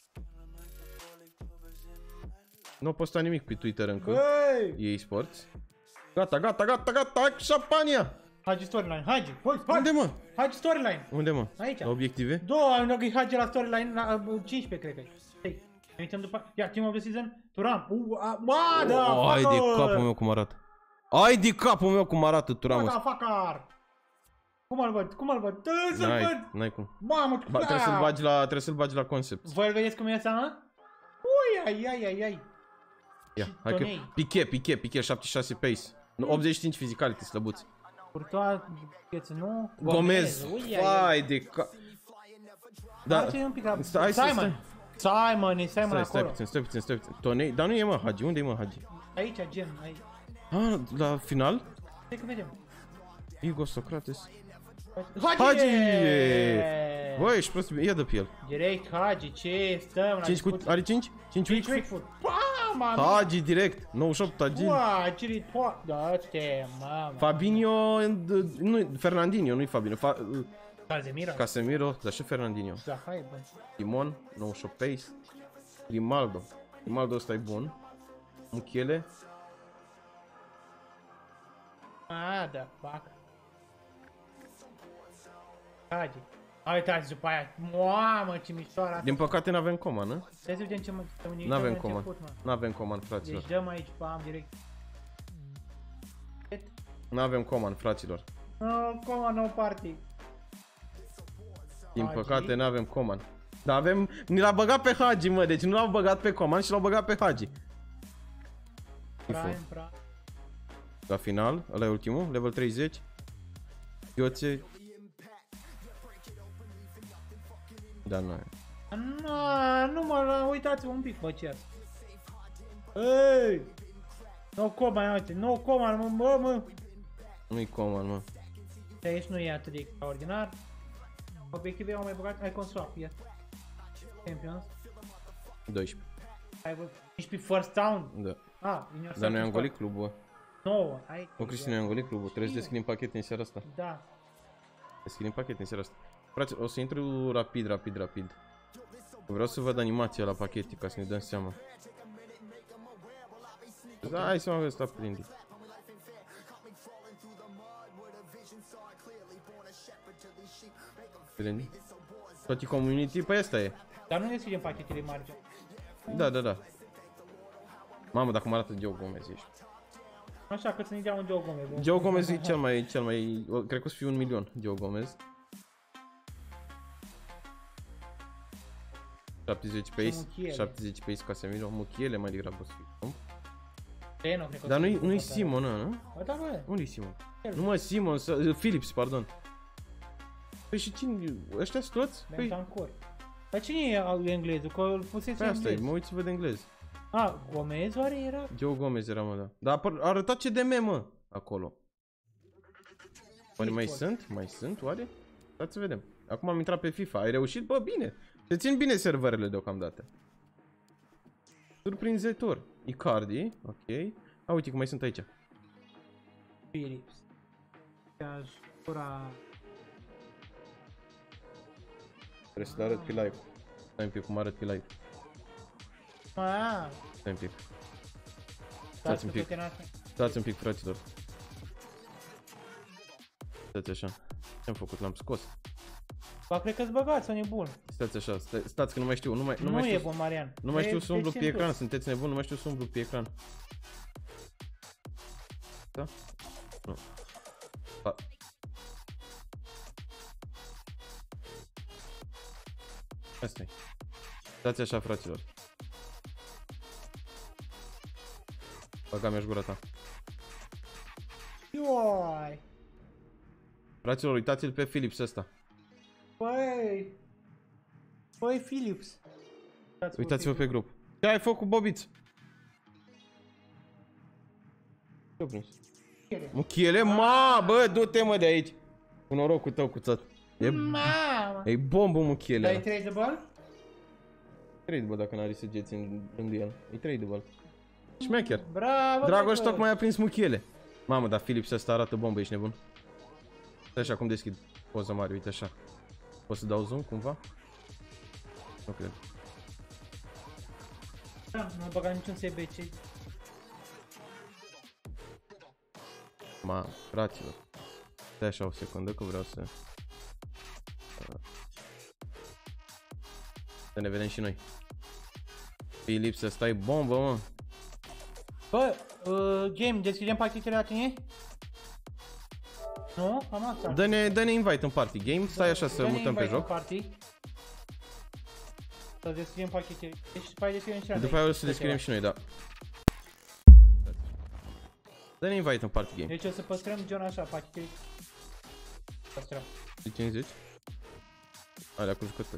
Nu a postat nimic pe Twitter încă. Băi! E A Sports. Gata, gata, gata, gata, hai cu șampania! Hagi storyline, Hagi, hai, hai! Unde mă? Hagi storyline! Unde mă? Aici. La obiective? Două, dacă e Hagi la storyline, la uh, cincisprezece, cred că e. Hai, ne uităm după... Ia, Team of the Season, Turam. Uh, a, mă, da, Oh, ai de capul meu cum arată. Ai de capul meu cum arată Turam Mă, ăsta. da, fucker! Cum îl văd? Cum îl văd? Trebuie să-l N-ai, văd! n-ai cum. Mamă, Ba, trebuie să-l bagi la, trebuie să-l bagi la concept. Voi îl vedeți cum e asta, mă? Ui, ai, ai, ai, ai. Ia, Și hai că Tonei. piche, piche, piche, șaptezeci și șase pace. Nu, optzeci și cinci physicality, slăbuț. Courtois, pieță, nu? Gomez, ui, ai, ai. vai de ca... Da, Face un pic la... Stai, stai, Simon! Simon, e Simon stai, stai acolo. puțin, stai puțin, stai puțin. Tonei, dar nu e mă Hagi, unde e mă Hagi? Aici, gen, aici. Ah, la final? Stai că vedem. Igor Socrates. Hagi! Hagi! Bă, ești prost, ia de pe el. Direct, Hagi, ce stăm la cinci cu, discuții. are cinci? cinci cinci weak weak foot. Mama! Hagi direct, nouăzeci și opt Hagi. Ua, ce po... Da, te, mamă. Fabinho, nu, Fernandinho, nu-i Fabinho. Fa, Casemiro. Casemiro, dar și Fernandinho. Da, hai, bă. Timon, nouăzeci și opt pace. Grimaldo. Grimaldo ăsta e bun. Muchele. A, da, fac. Hagi. Hai, uitați după aia. Mamă, ce mișoară asta. Din păcate n-avem coman, nu? Hai să vedem ce mă... să ne uităm N-avem la coman. început, mă. N-avem coman, fraților. Deci dăm aici, pam, direct. N-avem coman, fraților. No, coman, no party. Din Hagi. păcate n-avem coman. Dar avem... Ni l-a băgat pe Hagi, mă. Deci nu l-au băgat pe coman și l-au băgat pe Hagi. Prime, prime. La final, ăla e ultimul, level treizeci. Ioțe. Da, nu e. Nu, nu mă, uitați-vă un pic, bă, ce Ei! No coman, uite, no coman, mă, mă, mă. Nu-i coman, mă. Și aici nu e atât de extraordinar. Obiective au mai băgat, ai conswap, ia. Champions. doisprezece. Ai văzut, ești pe first down. Da. Ah, in your Dar noi am second golit spot. clubul. nouă, ai. O, Cristi, noi am golit clubul. Trebuie să deschidim pachete în seara asta. Da. Deschidim pachete în seara asta. Frate, o să intru rapid, rapid, rapid. Vreau să văd animația la pachete ca să ne dăm seama. Da, hai să mă văd ăsta prinde. Prinde. Toate community, păi ăsta e. Dar nu deschidem pachetele mari. Da, da, da. Mamă, dacă mă arată Joe Gomez ești. Așa, cât să ne dea un Joe Gomez. Joe Gomez e cel mai, cel mai, cred că o să fie un milion, Joe Gomez. șaptezeci pace, șaptezeci pace Casemiro, Mukiele mai degrabă o să fie. E, nu, cred că Dar nu-i nu Simon, nu? Bă, da, bă. Unde-i Simon? Nu mă, Simon, Phillips, pardon. Păi și cine, ăștia-s toți? Păi... Bentancur. Dar cine e englezul? Că îl pusese Păi asta e, englez. mă uit să văd englez. A, Gomez oare era? Joe Gomez era, mă, da. Dar a arătat C D M, mă, acolo. Oare mai sunt? Mai sunt, oare? Dați să vedem. Acum am intrat pe FIFA, ai reușit? Bă, bine. Se țin bine serverele deocamdată. Surprinzător. Icardi, ok. A, uite că mai sunt aici. Phillips. Aș cura... Trebuie să le arăt pe live. Stai un pic cum arăt pe live. Aaa. Stai un pic. Stați un pic. Stați un pic, fraților. Stați așa. Ce-am făcut? L-am scos. Ba, cred că-ți băgați, sunt nebun. Stați așa, sta stați că nu mai știu, nu mai, nu Nu mai știu. e bun, Marian. Nu mai știu să umblu pe ecran, sunteți nebuni, nu mai știu să umblu pe ecran. Da? Nu. Da. Asta-i. Stați așa, fraților. Băga mi-aș gura ta. Ioi. Fraților, uitați-l pe Phillips ăsta. Băi. Băi, Phillips. Uitați-vă pe grup. Ce ai făcut, Bobiț? Ce-o prins? Muchiele? Ma, bă, du-te, mă, de aici. Cu norocul tău, cuțat. E, e bombă, Muchiele. Ai trei de bal? trei de bal dacă n-are săgeți în rândul el. E trei de bal. Șmecher. Bravo, Dragoș tocmai a prins Muchiele. Mamă, dar Phillips ăsta arată bombă, ești nebun. Stai așa, cum deschid poza mare, uite așa. Pot să dau zoom cumva? Nu cred. Da, nu am băgat niciun S B C. Ma, fraților. Stai așa o secundă că vreau să... Să ne vedem și noi. Phillips, ăsta e bombă, mă. Bă, uh, game, deschidem pachetele la tine? Nu? Cam asta. Dă-ne dă-ne invite în party game, stai așa să mutăm pe joc. Party. Să deschidem pachetele. Deci după aia deschidem și la După aia o să deschidem și noi, da. Dă-ne invite în party game. Deci o să păstrăm John așa, pachetele. Păstrăm. De cine zici? Alea cu jucători.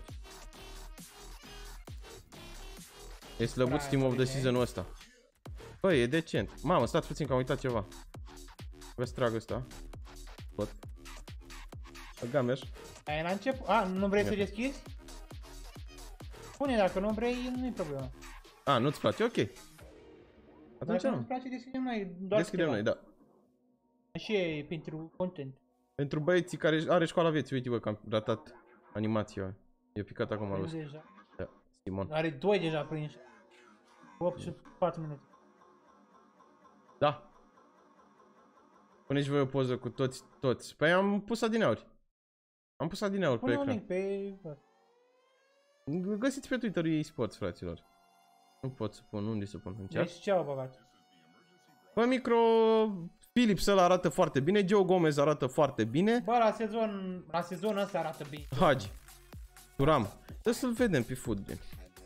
E slăbuț Team of the Season-ul ăsta. Bă, e decent. Mamă, stați puțin că am uitat ceva. Vreau să trag ăsta. Pot. Gamer. Ai la început? A, nu vrei să deschizi? Spune, dacă nu vrei, nu-i problemă. A, nu-ți place? Ok. Atunci dacă nu. nu-ți place, deschidem noi. Doar Deschidem noi, da. Și e pentru content. Pentru băieții care are școala vieții, uite bă că am ratat animația. E picat acum la Deja. Da, Simon. Are doi deja prinși. opt și patru minute. Da. Puneți voi o poză cu toți, toți. Păi am pus adineauri. Am pus adineauri pe Pune un ecran. link pe... Găsiți pe Twitter-ul ei sports, fraților. Nu pot să pun, unde să pun? În chat? Deci ce au băgat? Bă, micro... Phillips ăla arată foarte bine, Joe Gomez arată foarte bine. Bă, la sezon, la sezonul ăsta arată bine. Hagi. Turam. Trebuie să-l vedem pe football.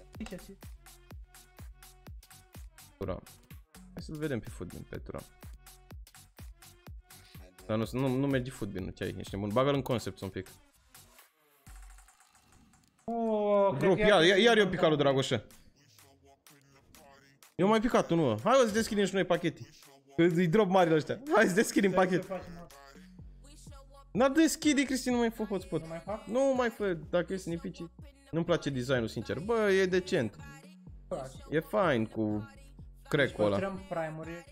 Turam. Hai să-l vedem pe football, pe Turam. Dar nu, nu, nu merge football, nu ce ai, ești nebun. Bagă-l în concept un pic. Oh, Grup, iar, iar, iar eu picat lui Dragoșă. Eu mai picat tu, nu? Hai să deschidem și noi pachete. Că îi drop mari la ăștia. Hai să deschidem pachete. N-a deschide, Cristi, nu mai fă hotspot. Nu mai fac? Nu mai fă, dacă e să ne pici. Nu-mi place designul, sincer. Bă, e decent. E fain cu crack-ul ăla. Păstrăm primary.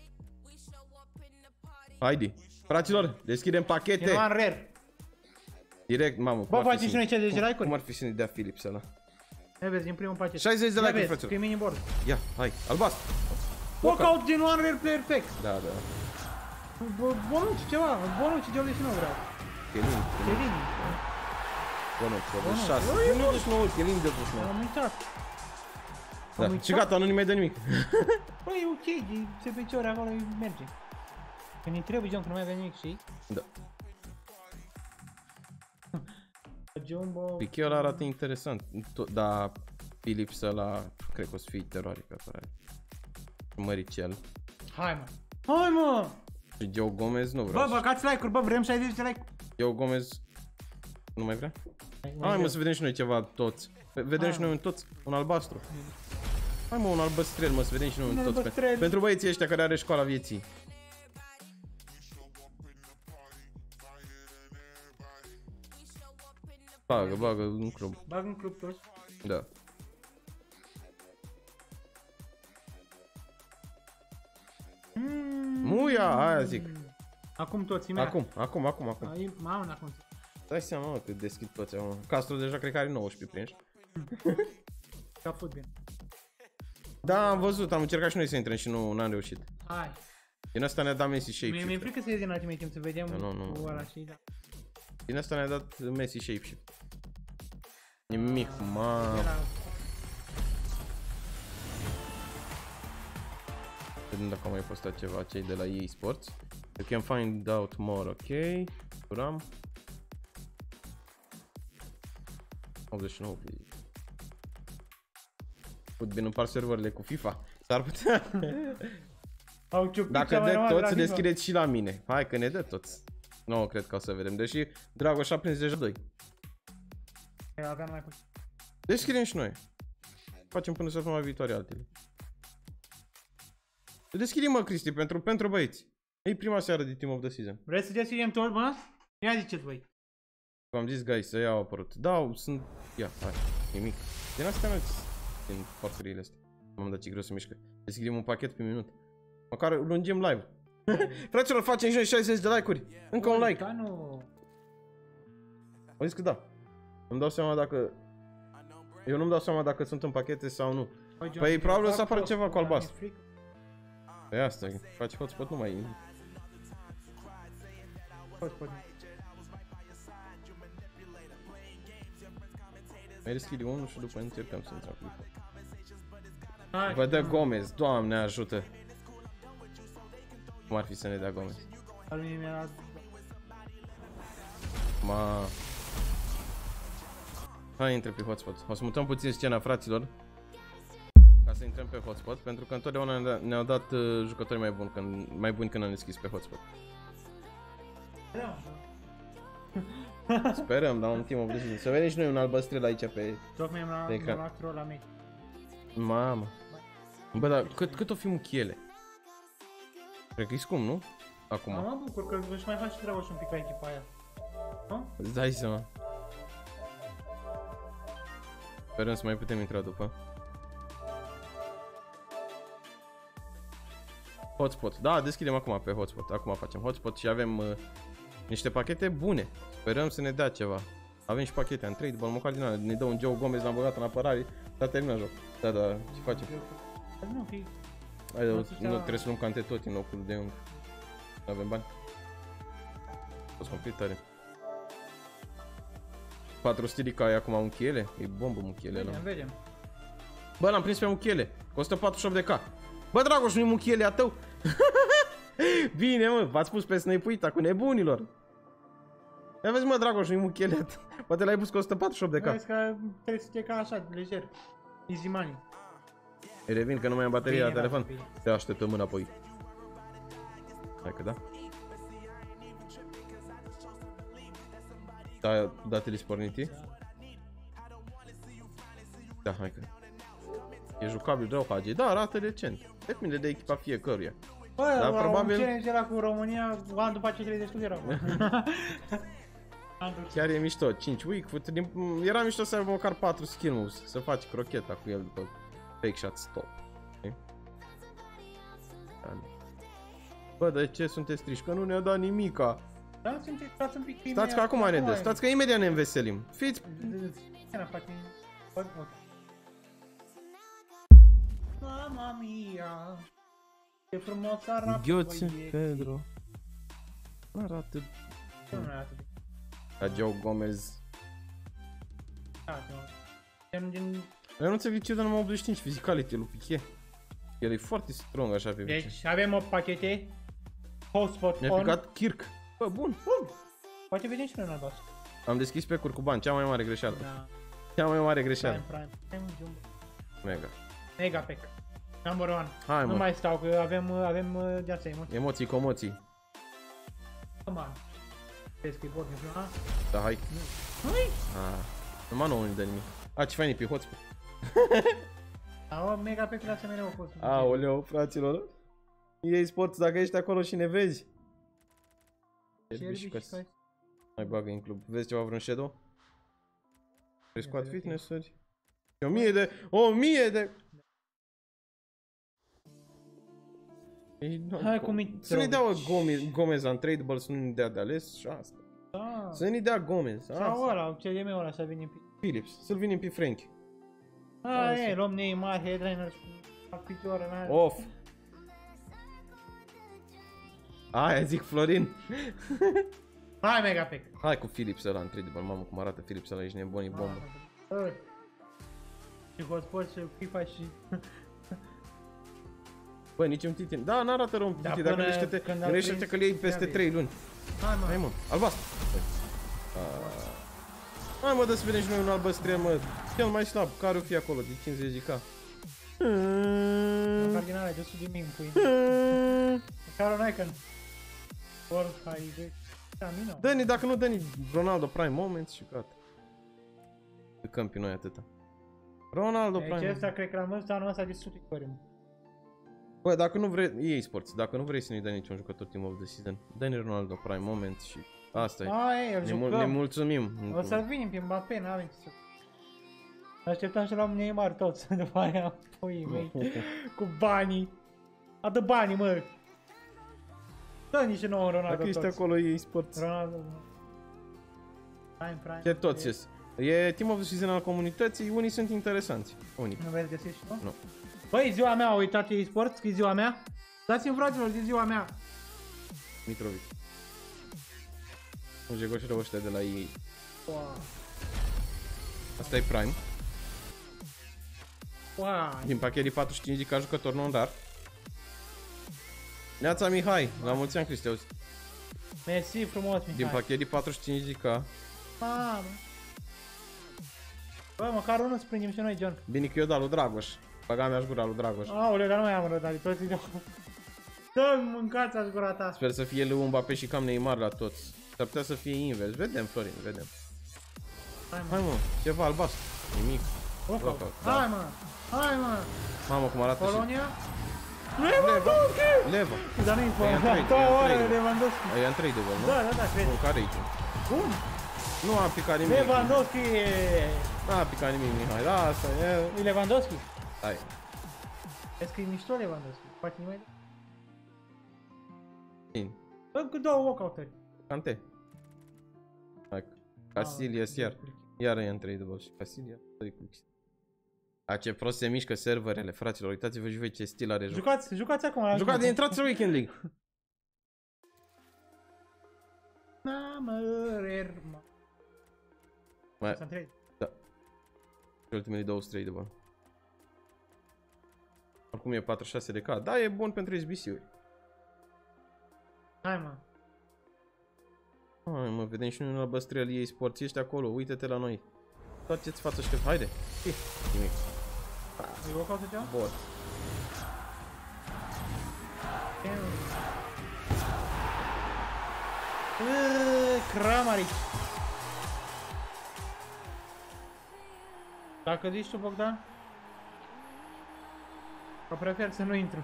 Haide. Fraților, deschidem pachete. E un rare. Direct, mamă. Bă, facem și noi cincizeci de like-uri. Cum ar fi să ne dea Philips ăla? Ne vezi, din primul pachet. șaizeci de like-uri, fraților. Pe mini board. Ia, hai, albastru. Walkout din one rare player fix. Da, da. Bonuci ceva, bonuci de și nu vreau. Chelin, Chelin. Bonuci, de șase. Nu de nouă, Chelin de nouă. Am uitat. Da. Și gata, nu-i mai dă nimic. Bă, e ok, e se pe ce ori acolo merge. Când îi trebuie John, că nu mai avea nimic, știi? Da. Jumbo... Piqué ăla arată interesant, dar Philips ăla, cred că o să fie teroare pe apărare. Măricel. Hai mă! Hai mă! Și Joe Gomez nu vreau. Bă, băgați like-uri, bă, vrem șaizeci de like. Joe Gomez nu mai vrea? Hai mă să vedem și noi ceva toți. Vedem și noi un toți, un albastru. Hai mă, un albăstrel, mă, să vedem și noi un toți. Pe... Pentru băieții ăștia care are școala vieții. Bagă, bagă în club. Bagă în club toți? Da. Mm. Muia, aia zic. Acum toți, imediat. Acum, acum, acum, acum. Ai, mamă, acum. Dai seama, mă, că deschid toți acum. Castro deja cred că are nouăsprezece prinși. Ca fut bine. Da, am văzut, am încercat și noi să intrăm și nu n-am reușit. Hai. Din asta ne-a dat Messi shape Mie mi-e frică să ies din Ultimate Team, să vedem nu, nu, cu nu. ăla, știi, da. Din asta ne-a dat Messi shape shift. Nimic, mă. Era... Vedem dacă au mai postat ceva cei de la E A Sports. You can find out more, ok. Curam. optzeci și nouă. Put bine împar serverele cu FIFA. S-ar putea. Au ciupit. Dacă dă toți, deschideți și la mine. Hai că ne dă toți. Nu, cred că o să vedem. Deși Dragoș a prins deja doi. Aveam mai puțin. Deschidem și noi. Facem până săptămâna viitoare altele. Deschidem, mă, Cristi, pentru, pentru băieți. E prima seară de Team of the Season. Vreți să deschidem tot, mă? Ia ziceți voi. V-am zis, guys, să iau apărut. Da, sunt... Ia, hai, nimic. Din astea nu din porcăriile astea. M-am dat ce greu să mișcă. Deschidem un pachet pe minut. Măcar lungim live. Fraților, facem și noi șaizeci de like-uri. Încă un like. Da, nu. Am zis că da. Îmi dau seama dacă... Eu nu-mi dau seama dacă sunt în pachete sau nu. Păi probabil o să apară ceva cu albastru. Păi asta, faci hotspot, nu mai... Hotspot. Mai deschide unul și după încercăm să intrăm cu FIFA. Vă dă Gomez, Doamne ajută. Cum ar fi să ne dea Gomez? Ma... Hai, intră pe hotspot. O să mutăm puțin scena, fraților. Ca să intrăm pe hotspot, pentru că întotdeauna ne-au dat uh, jucători mai buni când, mai buni când am deschis pe hotspot. Sperăm, dar un timp obligit. Să vedem și noi un albăstrel aici pe... Tocmai mi-am luat troll la mei. Mamă. Bă, dar cât, cât o fi muchiele? Cred că e scump, nu? Acum. Mă bucur că își mai faci treabă și un pic la echipa aia. Nu? Îți dai seama. Sperăm să mai putem intra după. Hotspot. Da, deschidem acum pe hotspot. Acum facem hotspot și avem uh, niște pachete bune. Sperăm să ne dea ceva. Avem și pachete în trei, după măcar din alea. Ne dă un Joe Gomez, l-am băgat în apărare. S-a terminat joc. Da, da, ce facem? Nu, fi... Hai, nu, nu trebuie să luăm cante tot în locul de unde. Nu avem bani. O să complet tare. patru stilica ai acum muchiele? E bombă muchiele ăla. Vedem, vedem. Bă, l-am prins pe muchiele. Costă patruzeci și opt de K. Bă, Dragoș, nu-i muchiele a tău? Bine, mă, v-ați pus pe Snake-uita cu nebunilor. Ia vezi, mă, Dragoș, nu-i muchiele a tău. Poate l-ai pus că costă patruzeci și opt de K. Vezi că trebuie să te ca așa, lejer. Easy money. Revin că nu mai am baterie la telefon. Bine. Te așteptăm înapoi. Hai că da. Da, datele sporniti? Da, hai că. E jucabil rău, Hagi. Da, arată decent. Depinde de echipa fiecăruia. Bă, Dar la probabil- un challenge era cu România, an după ce treizeci de erau. Chiar e mișto. cinci week foot. Era mișto să aibă măcar patru skill moves. Să faci crocheta cu el după fake shot stop. Okay? Bă, de ce sunteți triși? Că nu ne-a dat nimica. Da, sunteți, stați un pic. Stați că acum ne dă. Stați că imediat ne înveselim. Fiți... Era fucking... Mama mia. Ce frumos arată, Ghioțe, băieții. Pedro. Arată... Nu arată bine. Ca Joe Gomez. Da, Gen din... Eu nu înțeleg ce dă numai optzeci și cinci physicality lui Piqué. El e foarte strong așa pe vice. Deci avem o pachete. Hotspot Mi-a on. picat Kirk. Bă, bun. Bun. Poate vedem și noi în albastru. Am deschis pe cur cu bani, cea mai mare greșeală. Da. Cea mai mare Prime, greșeală. prime. Prime, jumbo. Mega. Mega pack. Number one. Hai, Nu mă. mai stau, că avem, avem uh, de asta emoții. Emoții, comoții. Come on. Vezi că e bot, nu? Da, hai. Hai! Ah, numai nouă nu-i dă nimic. A, ce fain e pe hotspot. Au mega pack la mereu a fost. Aoleu, fraților. E Sports, dacă ești acolo și ne vezi. Cerbi și căsi. Mai bagă în club. Vezi ceva, vreun shadow? Vrei squat vedem. fitness-uri? O mie de... O mie de... Hai cu Mitrovic. Să ne dea o Gomez, Gomez untradable, să nu ne dea de ales și asta. Da. Să ne dea Gomez, Sau asta. ăla, C D M-ul ăla să venim pe... Philips, să-l vinim pe Frank. A, e, luăm Neymar, headliner cu picior în aer. Off. Aia zic Florin. Hai mega pack. Hai cu Philips ăla untradable, mamă cum arată Philips ăla, ești nebun, e bombă. Hai. Și hotspot și FIFA și... Bă, nici un titan. Da, n-arată rău un Da, titan, dar până gândește-te, când a gândește-te prins, că le iei peste ia trei luni. Hai mă. Hai mă, albastru. Ah. Hai mă, dă să vedem și noi un albăstrel, mă. Cel mai slab, care o fi acolo, de cincizeci de K. Măcar din alea de sub de mii în pâine. Măcar un icon. Or, hai, de... Da, mino. Dă-ni, dacă nu dă-ni Ronaldo Prime Moments și gata. Câmpii pe noi atâta. Ronaldo Deci Prime. ăsta cred că l-am văzut anul ăsta de sute ori. Mă. Bă, dacă nu vrei, ei sports, dacă nu vrei să ne dai niciun jucător Team of the Season, dă-ne Ronaldo Prime Moments și asta e. Hai, îl Ne, mul- ne jucăm. mulțumim. O să-l vinim pe Mbappé, n-avem ce să... Așteptam să luăm Neymar toți, după aia, puii mei, cu banii. Adă banii, mă! Dă niște nouă Ronaldo Dacă ești toți. acolo, ei sports. Ronaldo. Prime, prime. Chiar toți ies. E Team of the Season al comunității, unii sunt interesanți. Unii. Nu vezi găsești și tu? Nu. Băi, ziua mea, uitați e-sports, că e ziua mea. Dați-mi fraților, de ziua mea. Mitrovic. Un jegoșilor ăștia de la ei. Wow. Asta e Prime. Wow. Din pachet de patruzeci și cinci ca jucător non-dar. Neața Mihai, la mulți ani Cristeus. Mersi frumos, Mihai. Din pachet de patruzeci și cinci K. Mamă. Bă, măcar unul să prindem și noi, John. Bine că eu da lui Dragoș. Băga mea-și gura lui Dragoș. Aoleu, dar nu mai am rădare, toți de Dă-mi mâncați-ați gura ta. Sper să fie lui Mbappé și cam Neymar la toți. S-ar putea să fie invers. Vedem, Florin, vedem. Hai, mă. Hai mă, ceva albastru. Nimic. Walkout. Walkout, da. Hai, mă. Hai, mă. Mamă, cum arată și... Polonia. Lewandowski! Leva. Dar nu-i E în Polonia. trade, Două e în ore trade. Lewandowski. E în trade nu? Da, da, da, cred. Bun, care e? Bun. Nu a picat nimic. Lewandowski. Nu a picat nimic, Mihai. Da, asta e. E Lewandowski. Hai. Vezi că e mișto Lewandowski. Poate nu mai... Bine. Încă două walkout-uri. Cante. Hai. Casillas iar. Iar e în trade și Casillas. A, ce prost se mișcă serverele, fraților. Uitați-vă și voi ce stil are joc. Jucați, jucați acum. la Jucat de jucat. intrați în Weekend League. Mamă, rerma. Mai, Să trade. ultimele două trade de bani. Oricum e patruzeci și șase de K. Da, e bun pentru S B C-uri. Hai, mă. Hai mă, vedem și noi la băstrel ei sporți. Ești acolo, uite-te la noi. Toaceți față și haide. Ih, nimic. E walkout-ul ceva? Bot. Kramaric. Dacă zici tu, Bogdan? Eu prefer să nu intru.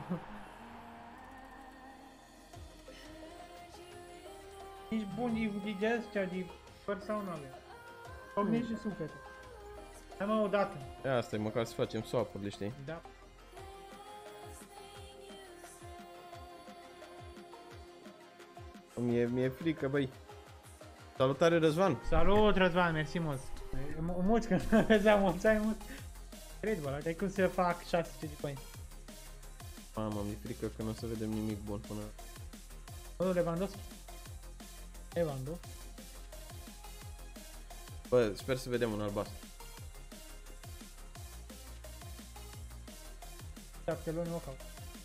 Ești bun de de astea, de păr sau nu avem. Ogni și sufletul. Hai mă, o dată. Ia asta e, măcar să facem swap-urile, știi? Da. Mi-e, mi-e frică, băi. Salutare, Răzvan. Salut, Răzvan, mersi mult. Mulți că nu vedeam mulți ani mulți. Cred, bă, ai cum să fac șase sute de coin. Mamă, mi-e frică că nu o să vedem nimic bun până... Bă, Lewandowski. Lewandowski. Bă, sper să vedem un albastru. șapte luni knockout.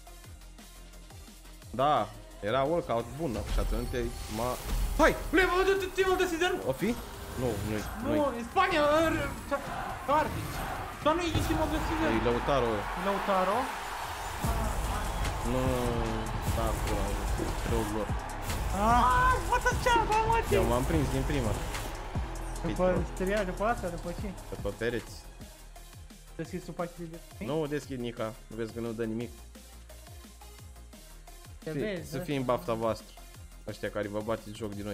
Da, era workout bun și atunci te ma... Hai! Plema de team of the season! O fi? Nu, nu-i, nu-i. Nu, în Spania, Cardiff. Dar nu e team of the season. E Lautaro. Lautaro. Nu, da, pula, rău lor. Aaaa, fața ceaba, mă, ce? Eu m-am prins din prima. După steria, după asta, după ce? Pe tot pereți. Deschizi tu pachetul de... Nu deschid Nica, vezi că nu dă nimic. Te Fii, vezi, să da? fii în bafta voastră. Ăștia care vă bateți joc din noi.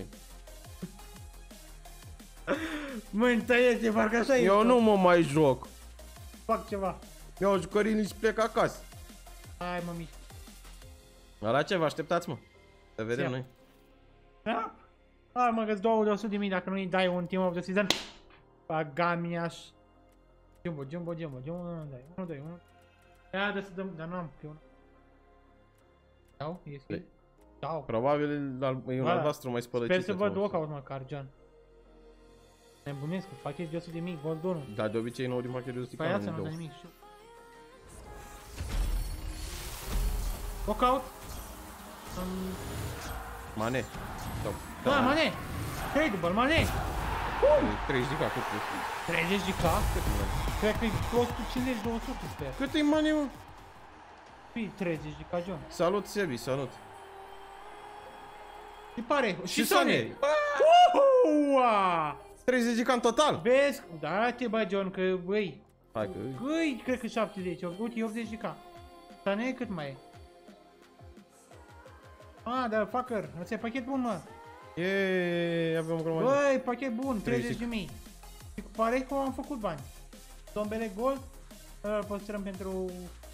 Mă întăiește, parcă așa e. Eu nu mă mai joc. Fac ceva. Eu jucării și plec acasă. Hai, mă, mici. La ce vă așteptați, mă? Să vedem Ia. noi. Da? Hai, mă, că-ți două de o sută de mii dacă nu-i dai un team of the season. Pagamiaș. Jumbo, jumbo, jumbo, jumbo, nu dai, unu, doi, unu. Ia, de să dăm, dar n-am pe unul. Dau? E scris? Dau. Probabil e un Da. albastru mai spălăcit. Sper să văd walkout măcar, John. Nebunesc, pachet de o sută de mii, gold unu. Dar de obicei nou din pachetul de Păi sticam asta în nu dă două. nimic. Walkout. Um, Mane. Stop. da, Mane. Tradable, Mane. treizeci de K, cât e? treizeci de K. Cât e, Mane? Cred că e o sută cincizeci două sute, sper. Cât e, Mane, mă? Fii treizeci de K, John. Salut, Sebi, salut. Și pare. Și Sane. Uaa! treizeci de K în total. Vezi? Da, te bă, John, că băi. Hai că... Băi, cred că șaptezeci. Uite, e optzeci de K. Sane cât mai e? Ah, dar fucker, ăsta e pachet bun, mă. Yeee, avem o grămadă. Băi, pachet bun, treizeci. treizeci de mii. Și cu pare că am făcut bani. Tombele gold, îl păstrăm pentru...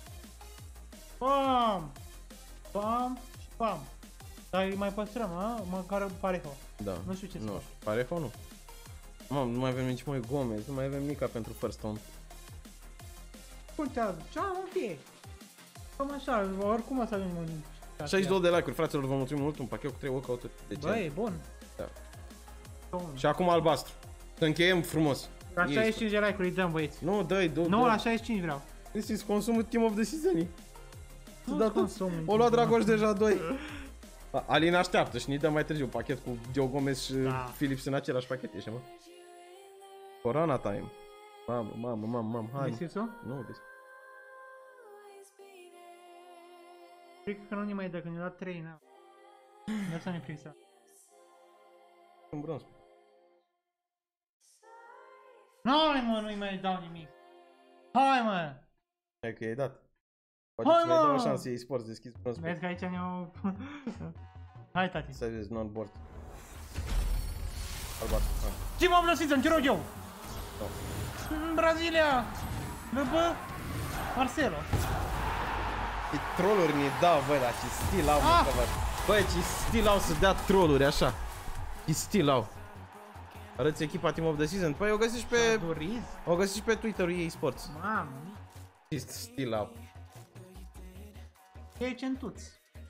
Pam! Pam și pam. Dar îi mai păstrăm, a? Măcar Pareho. Da. Nu știu ce să Nu fac. știu. Pareho nu. Mamă, nu mai avem nici mai Gomez, nu mai avem Nica pentru first stone. Contează, ce am, ok. Cam așa, oricum o să avem un... șaizeci și doi de like-uri, fraților, vă mulțumim mult, un pachet cu trei workout-uri. De ce? Băi, e bun. Da. Bun. Și acum albastru. Să încheiem frumos. La șaizeci și cinci de like-uri îi dăm, băieți. Nu, dă-i, dă-i. Nu, la șaizeci și cinci vreau. This is consumul team of the season. Nu dat consum. O lua Dragoș deja doi. A- Alin așteaptă și ni dă mai târziu pachet cu Joe Gomez și Da. Phillips în același pachet, ești, mă? Corona time. Mamă, mamă, mamă, mamă, hai. mă. Deschizi-o? Nu, des. Cred că nu ne mai dă, că ne-a dat trei, na. De asta ne frixa. Un bronz. Hai, mă, nu-i mai dau nimic. Hai, mă. Hai că i-ai dat. Poate Hai, să mai dau o mă! șansă, ei sport, deschis bronz. Vezi că aici ne-au... Hai, tati. Să vezi, non-board. Albastru, hai. Ce m-am lăsit să-mi ce rog eu? Da. În Brazilia. După Marcelo. E trolluri ne dau, băi, dar ce stil au, Ah! mă, că băi, ce stil au să dea trolluri, așa. Ce stil au. Arăți echipa Team of the Season? Păi o găsești pe... Doriz? O găsești pe Twitter-ul ei Sports. Mamă. Ce stil au. E centuți.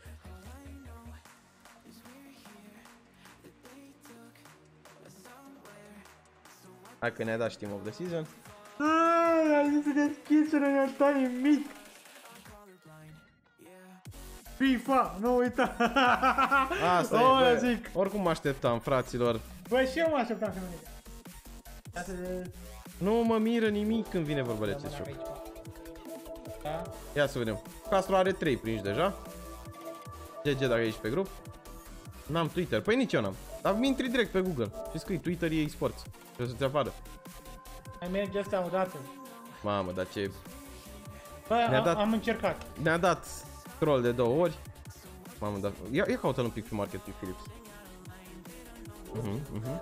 Hai că ne-a dat și Team of the Season. Aaaa, a zis să deschid și nu ne-a dat nimic. FIFA, nu uita. Asta O, e, eu bă. zic. Oricum mă așteptam, fraților. Băi, și eu mă așteptam să nu uita. Ia să... Nu mă miră nimic când vine vorba de acest joc. Da? Ia să vedem. Castro are trei prinși deja. G G dacă ești pe grup. N-am Twitter. Păi nici eu n-am. Dar intri direct pe Google și scrii Twitter E A Sports. Și o să-ți apară. Mai merge asta odată. Mamă, dar ce... Bă, Ne-a am, dat- am încercat. Ne-a dat troll de două ori. Mamă, dar... Ia, ia caută-l un pic pe market pe Philips. Mhm, mhm.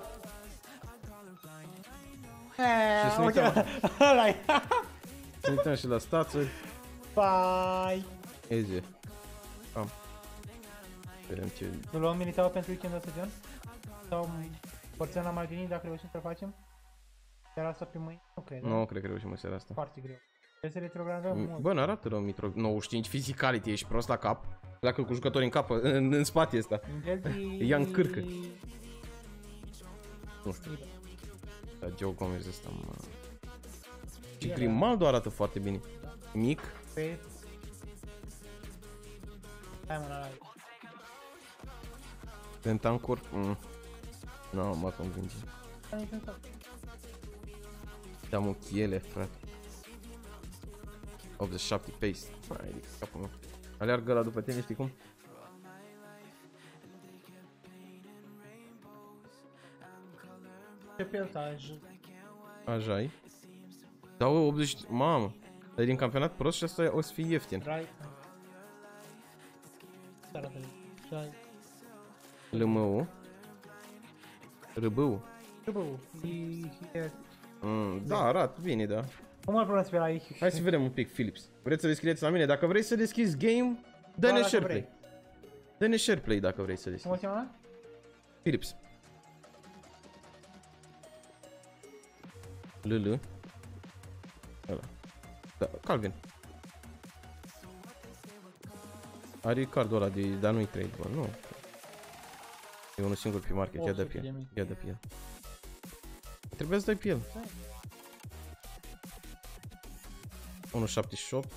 Și să ne uităm, Ăla-i. să ne uităm și la stațuri. Bye. Easy. Am. Vedem ce... Nu luăm militau pentru weekendul ăsta, John? Sau porția la Maldini, dacă reușim să facem? Chiar asta pe mâini? Nu cred. Nu, cred că reușim în seara asta. Foarte greu. Trebuie să retrogradăm mult. Bă, n-arată rău Mitro... nouăzeci și cinci physicality, ești prost la cap. Pleacă cu jucători în cap, în, în spate ăsta. Ia în cârcă. Nu știu. Dar Joe Gomez ăsta, mă... Și Grimaldo arată foarte bine. Mic. Pe Hai mă, la live. Bentancur? Mm. Nu, mă convinge. Da, muchiele, frate. optzeci și șapte pace. Hai, de capul meu. Aleargă ăla după tine, știi cum? Ce pilotaj? Așa-i. Da, optzeci... Mamă. Dar din campionat prost și asta o să fie ieftin. Right. Right. L M U. R B U. Ce bă, e... Mm, da, arată bine, da. Cum ar putea să fie la aici? Hai să vedem un pic, Philips. Vreți să descrieți la mine? Dacă vrei să deschizi game, dă-ne shareplay. Dă-ne shareplay dacă vrei să deschizi. Cum o cheamă? Philips. L L. Ăla. Da, Calvin. Are cardul ăla de, dar nu-i trade, bă, nu. E unul singur pe market, ia dă pe el. Ia dă pe el. Trebuie să dai pe el. unu șaptezeci și opt.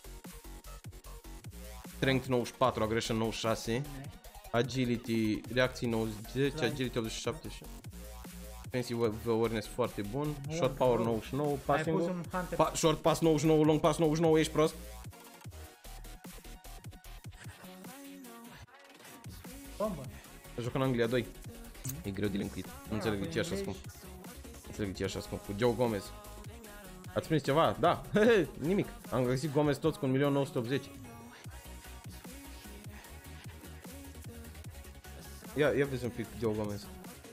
Strength nouăzeci și patru, Aggression nouăzeci și șase. Agility, reacții nouăzeci, Agility optzeci și șapte. Defensive awareness foarte bun. Short power nouăzeci și nouă, passing pa short pass nouăzeci și nouă, long pass nouăzeci și nouă, ești prost. Bombă. Joc în Anglia doi. E greu de linkuit. Nu înțeleg de ce e așa scump. Nu înțeleg de ce e așa scump. Cu Joe Gomez. Ați prins ceva? Da. Nimic. Am găsit Gomez toți cu un milion nouă sute optzeci. Ia, ia vezi un pic Joe Gomez.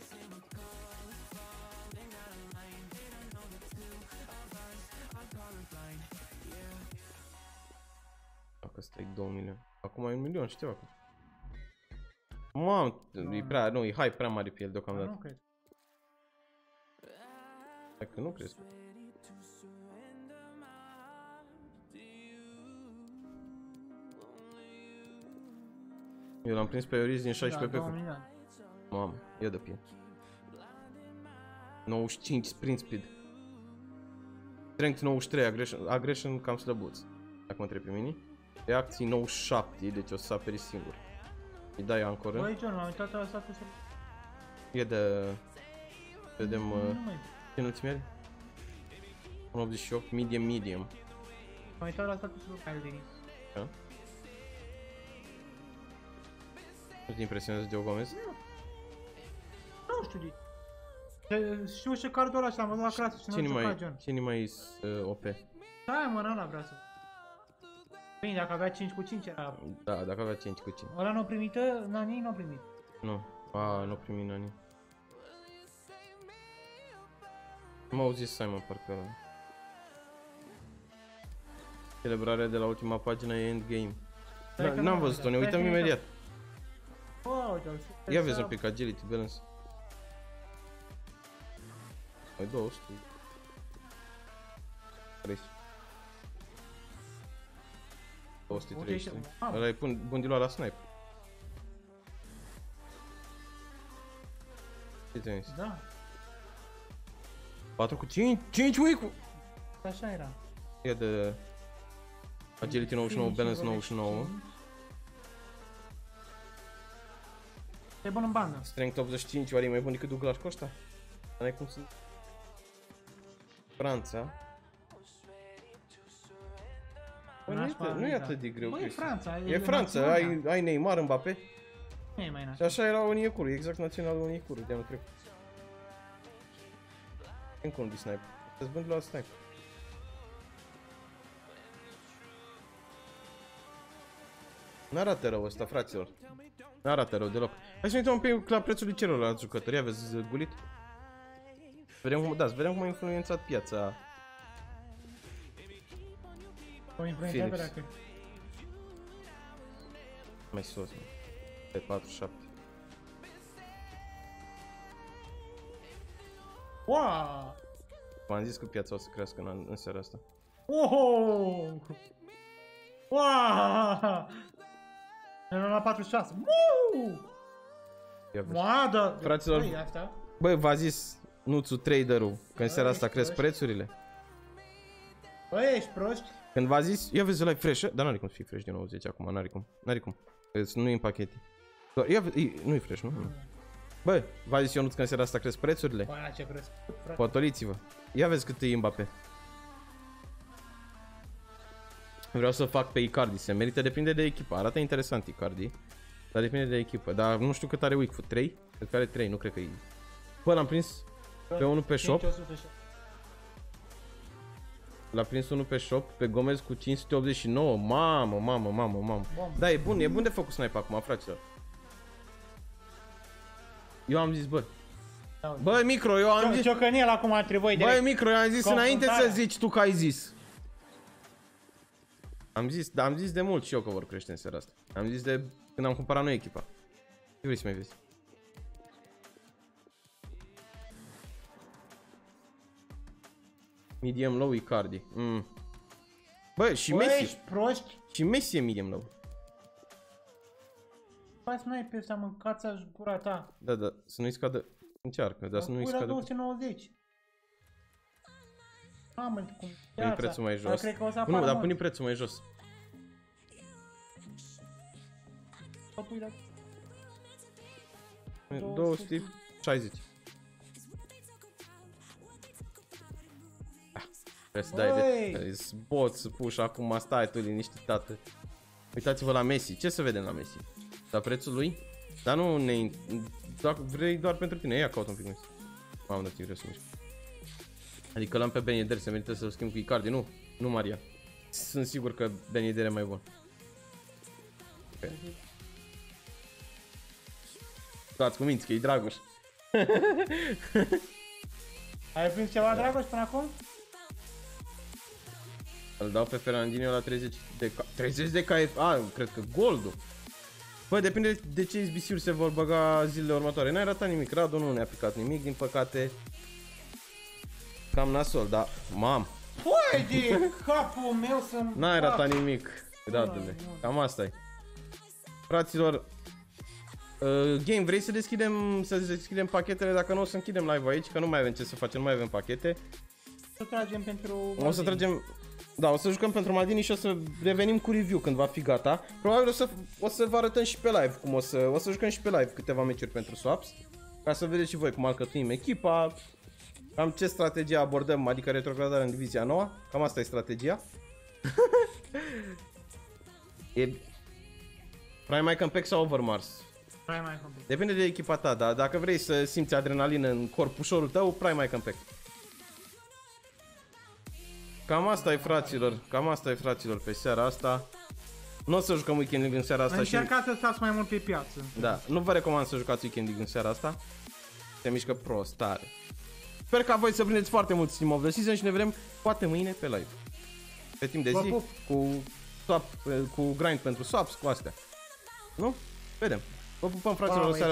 Dacă stai două milioane. Acum ai un milion și ceva. Mamă, e prea, nu, e hype prea mare pe el deocamdată. Nu cred. Dacă nu crezi. Eu l-am prins pe Ioriz din șaisprezece Da, pe două cu. milioane. Mamă, ia de pe el. nouăzeci și cinci sprint speed. Strength nouăzeci și trei, aggression, aggression cam slăbuț. Dacă mă întreb pe mine. Reacții nouăzeci și șapte, deci o să aperi singur. Îi dai ancoră. Băi, John, m-am uitat la statul să... E de... Vedem... Nu Uh, mai... ce înălțime are? unu optzeci și opt, medium, medium. M-am uitat la statul să de aici. Da? Nu te impresionează Joe Gomez? Nu știu de... Ce- Știu și cardul ăla și l-am văzut la clasă și Cine nu știu ca mai, John. cine mai uh, O P? Da, mă, ăla vreau să... Bine, dacă avea cinci cu cinci era... Da, dacă avea cinci cu cinci. Ăla nu primită, Nani nu primit. Nu. A, nu primi Nani. M-a auzit Simon parcă ăla. Celebrarea de la ultima pagină e endgame. N-am văzut-o, ne uităm imediat. Wow, Ia vezi un pic agility, balance. Ai două sute. trei sute. două sute treizeci. Ăla e bundilul la snipe. Ce ți-am zis? Da, patru cu cinci, cinci week-ul! așa era. Ia de... Agility nouăzeci și nouă, balance nouăzeci și nouă. E bun în bandă. Strength optzeci și cinci, oare e mai bun decât Douglas Costa? N-ai cum să... Franța. Bă, nu, e atât, nu e atât de greu. Bă, e Franța. E Franța, ai, ai Neymar, Mbappé. Nu e mai Și nașpa. așa era Oniecuru, exact naționalul Oniecuru de anul trecut. Încă un de sniper. Îți vând la sniper. N-arată rău ăsta, fraților. N-arată rău deloc. Hai să ne uităm un pic la prețul celorlalți jucători. Ia vezi gulit. Vedem cum, da, vedem cum a influențat piața. O influențat dacă... Mai sus, mă. Pe patruzeci și șapte. Wow! V-am zis că piața o să crească în, în seara asta. Wow! Wow! Ne luăm la patruzeci și șase. Woo! Ia vezi. Moadă! Fraților, Băi, asta? băi, v-a zis Nuțu Trader-ul că în seara asta cresc prețurile. Băi, ești proști? Când v-a zis, ia vezi ăla e fresh, dar n-are cum să fie fresh de nouăzeci acum, n-are cum, n-are cum. Nu e în pachete. Doar, ia, nu-i fresh, nu? Mm. Bă, v-a zis Ionuț că în seara asta cresc prețurile? Bă, la ce cresc, frate. Potoliți-vă. Ia vezi cât e Mbappé. Vreau să fac pe Icardi, se merită, depinde de echipă. Arată interesant Icardi, dar depinde de echipă. Dar nu știu cât are weak foot, trei? Cred că are trei, nu cred că e. Bă, l-am prins pe unul pe shop. L-a prins unul pe shop, pe Gomez cu cinci sute optzeci și nouă. Mamă, mamă, mamă, mamă. Da, e bun, e bun de făcut snipe acum, fraților. Eu am zis, bă. Bă, micro, eu am zis. Ciocăniel acum între voi. Bă, micro, eu am zis înainte să zici tu că ai zis. Am zis, dar am zis de mult și eu că vor crește în seara asta. Am zis de când am cumpărat noi echipa. Ce vrei să mai vezi? Medium low Icardi. Mm. Bă, și Bă, Messi. ești proști? Și Messi e medium low. Faci sniper să mâncați gura ta. Da, da, să nu-i scadă. Încearcă, dar să nu-i scadă. două sute nouăzeci. Mamă, cum pune prețul mai jos. Cred că o să nu, dar pune prețul mai jos. două sute șaizeci. Ah, trebuie să dai de... Poți să puși acum, stai tu liniștit, tată. Uitați-vă la Messi. Ce să vedem la Messi? La prețul lui? Dar nu ne... Dacă vrei doar pentru tine, ia caută un pic Messi. Mamă, dar ți greu să mișc. Adică l-am pe Ben Yedder, se merită să-l schimb cu Icardi. Nu, nu Maria. Sunt sigur că Ben Yedder e mai bun. Okay. Stați cu minți că e Dragoș. Ai prins ceva Dragoș până acum? Îl dau pe Fernandinho la treizeci de K. treizeci de K e... A, cred că goldul. Bă, depinde de ce S B C-uri se vor băga zilele următoare. N-ai ratat nimic, Radu nu ne-a picat nimic, din păcate. Cam nasol, dar... Mam. Păi de capul meu să-mi... N-ai ratat nimic, Radule. Cam asta e. Fraților, uh, game, vrei să deschidem, să deschidem pachetele? Dacă nu, o să închidem live aici, că nu mai avem ce să facem, nu mai avem pachete. O să tragem pentru Maldini. O să tragem... Da, o să jucăm pentru Maldini și o să revenim cu review când va fi gata. Probabil o să, o să vă arătăm și pe live cum o să... O să jucăm și pe live câteva meciuri pentru swaps. Ca să vedeți și voi cum alcătuim echipa. Cam ce strategie abordăm, adică retrogradarea în divizia nouă. Cam asta e strategia. E... Prime Icon Pack sau Overmars? Prime Icon Pack. Depinde de echipa ta, dar dacă vrei să simți adrenalină în corpușorul tău, Prime Icon Pack. Cam asta e, fraților, cam asta e, fraților, pe seara asta. Nu o să jucăm Weekend League în seara asta. Încercați și... să stați mai mult pe piață. Da, nu vă recomand să jucați Weekend League în seara asta. Se mișcă prost, tare. Sper ca voi să prindeți foarte mult Steam of the Season și ne vedem poate mâine pe live. Pe timp de zi, cu, swap, cu grind pentru swaps, cu astea. Nu? Vedem. Vă pupăm, fraților, o seară